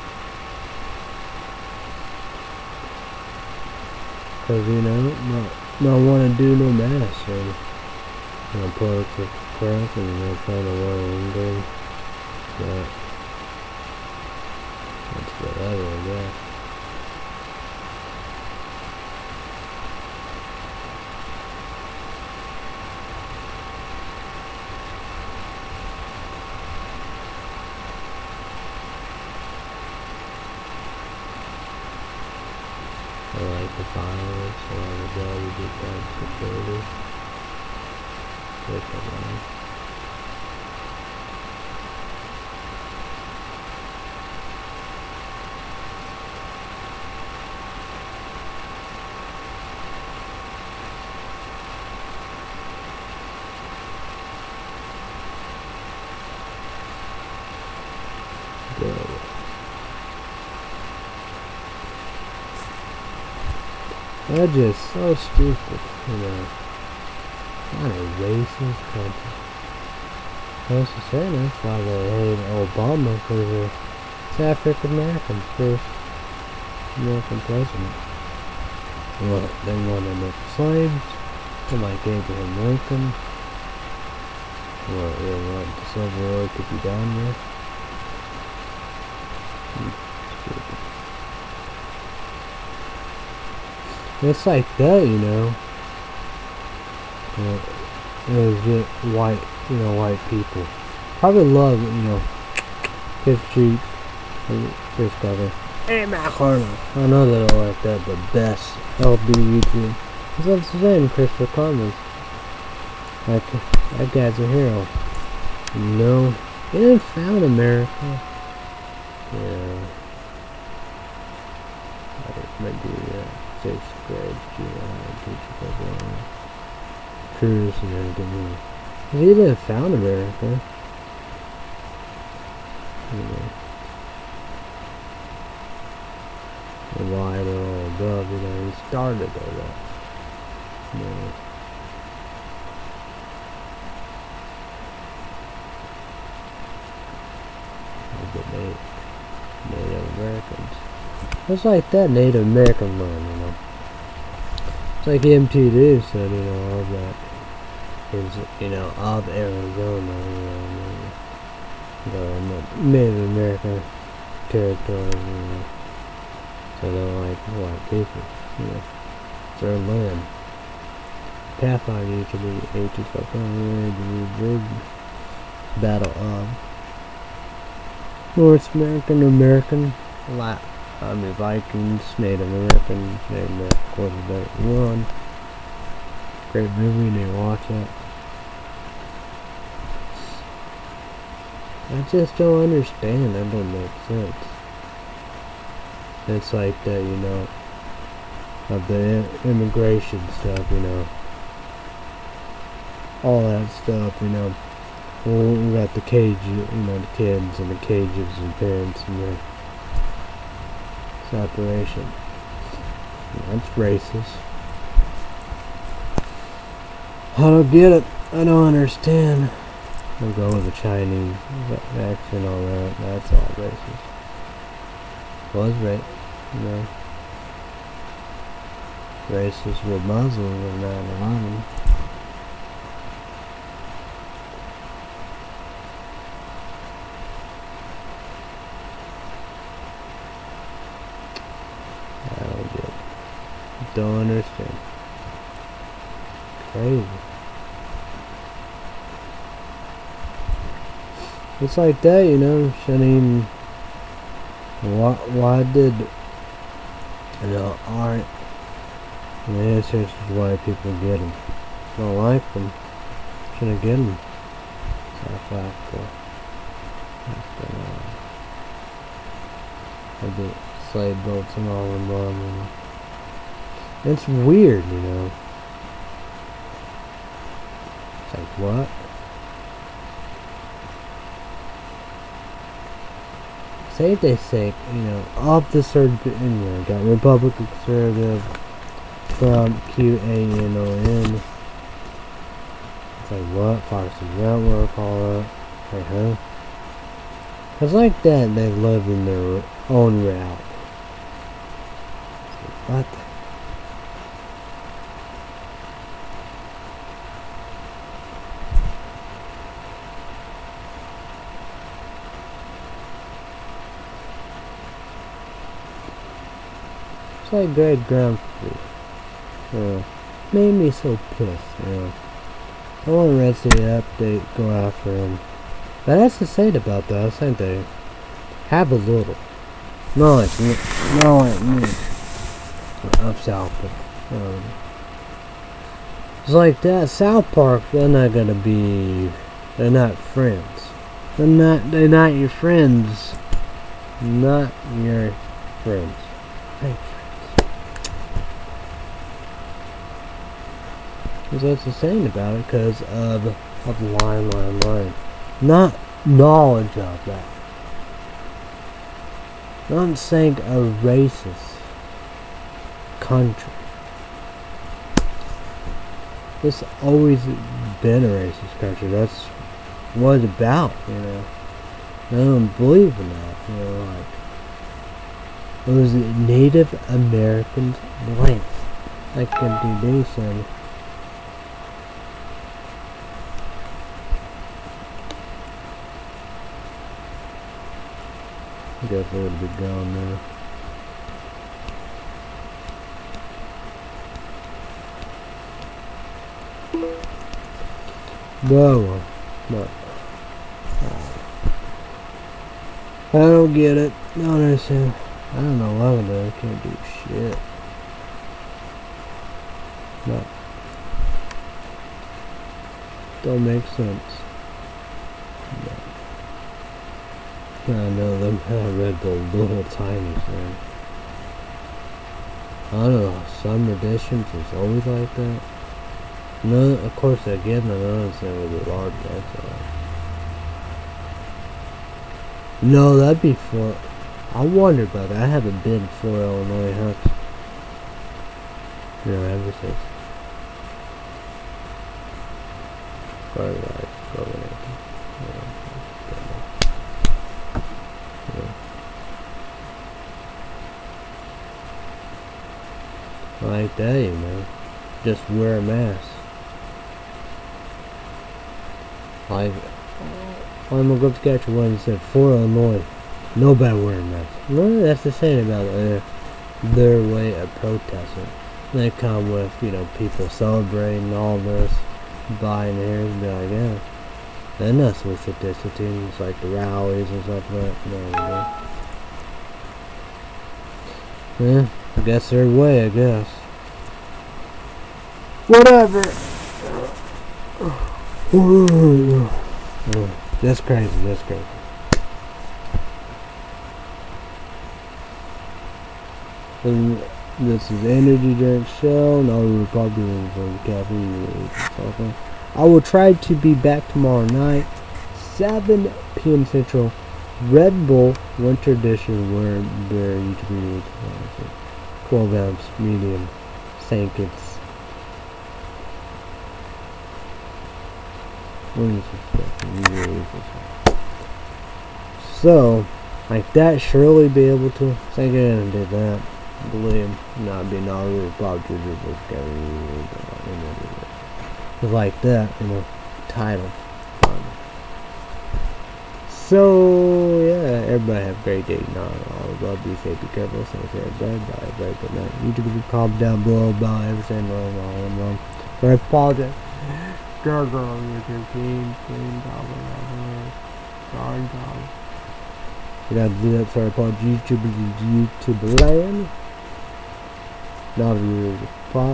Because, you know, not, not want to do no mass. And, you know, politics crap and they're trying to run their own game. But, that's whatever, I guess. I like the violence, I like the ability to get that security. Take a life. Good. They're just so stupid, you know. Not a racist country. That's the same, that's why they hate Obama, because it's African American, first American president. What, they want to make slaves, like Abraham Lincoln. What, they want the Civil War to be done with. Hmm, stupid. It's like that, you know. Uh, it was just white, you know, white people. Probably love, you know, his cheek. Chris Tucker. Hey, Matt Harlow. I know they don't like that, but best L B YouTube. It's not the same, Christopher Columbus. Like, that guy's a hero. You know, he didn't found America. Yeah. I might do that. Sixth grade, junior high, teacher, program, cruise, and everything. He didn't found America. You know. And why they're all above, you know, he started all that. You know. The Native, Native Americans. It's like that Native American man, you know. It's like M T V said, you know, all that is, you know, of Arizona, you know, the Native American territory, you know. So they're like white people, you know. It's their land. Pathfinder to the eighties Battle of North American, American, Latin. I mean, Vikings, Native Americans, Native American quarterback one. Great movie, you need to watch it. I just don't understand, that don't make sense. It's like that, you know, of the immigration stuff, you know, all that stuff, you know. Well, we got the cage, you know, the kids and the cages and parents and their separation. That's racist. I don't get it. I don't understand. We'll go with the Chinese accent, all that. That's all racist. Was right, you know. Racist with Muslims in nine eleven. I don't get it. Don't understand. Crazy. It's like that, you know. Shouldn't even. Why, why did, you know, art and the answers is why people get them. Don't like them. Shouldn't get them. South Africa. Have the slave boats and all in London. It's weird, you know. It's like, what? Say they say, you know, of the third, you know, got Republican conservative, Trump, Q A N O N. It's like, what? Partisan network, all that. Like, huh? Cause like that, they live in their own reality. What? It's like Greg Grumpy. Uh, made me so pissed, you know. I want the rest of the update go after him. But that's the say about that. I think they have a little. Not like me. Not like me. Of South Park. Um, it's like that. South Park, they're not gonna be. They're not friends. They're not. They're not your friends. Not your friends. Fake friends. Because that's the saying about it, because of, of line, line, line. Not knowledge of that. Not saying a racist country. It's always been a racist country. That's what it's about, you know. I don't believe in that, you know, like. It was Native Americans' land. Like M D D said. I guess I would have been gone now. Whoa, what? I don't get it. I don't understand. I don't know lavender. I can't do shit. No. Don't make sense. No. I know them. I read the little tiny thing. I don't know. Some editions is always like that. No, of course again I noticed it with the large. That's all. No, that'd be for. I wonder about that. I haven't been for Illinois hunts. No, ever since. Probably like going in. Like that, you know. Just wear a mask. Like, I'm gonna go catch one that said for Illinois, nobody wearing a mask. No, that's the same about it. Their way of protesting. They come with, you know, people celebrating all this, buying hair and be like, yeah. Then that's social distancing. It's like the rallies and stuff like that. You know, yeah, I guess their way, I guess. Whatever. That's crazy, that's crazy. And this is Energy Drink Show. Now we're probably for caffeine. I will try to be back tomorrow night, seven p m Central. Red Bull Winter Edition Where Bear YouTube twelve ounce medium Sankets. So, like that, surely be able to. Say again and did that. Believe not be not really popular. Like that, you know, title. So yeah, everybody have a great day. Now, all love, be safe, be careful. Thanks everybody. Bye, bye, good night. YouTube can comment down below about everything wrong, wrong, wrong. But I apologize. Girl, girl, YouTube, clean, clean, dollar, darn, dollar. I gotta do that. Sorry, apologize. YouTube, YouTube land. Not a real pop.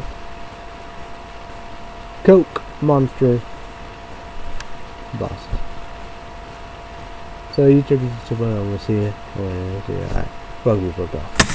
Coke, Monster, Boston. So YouTube is super. We'll see you. We'll see you. Alright. Fuck you, fuck off.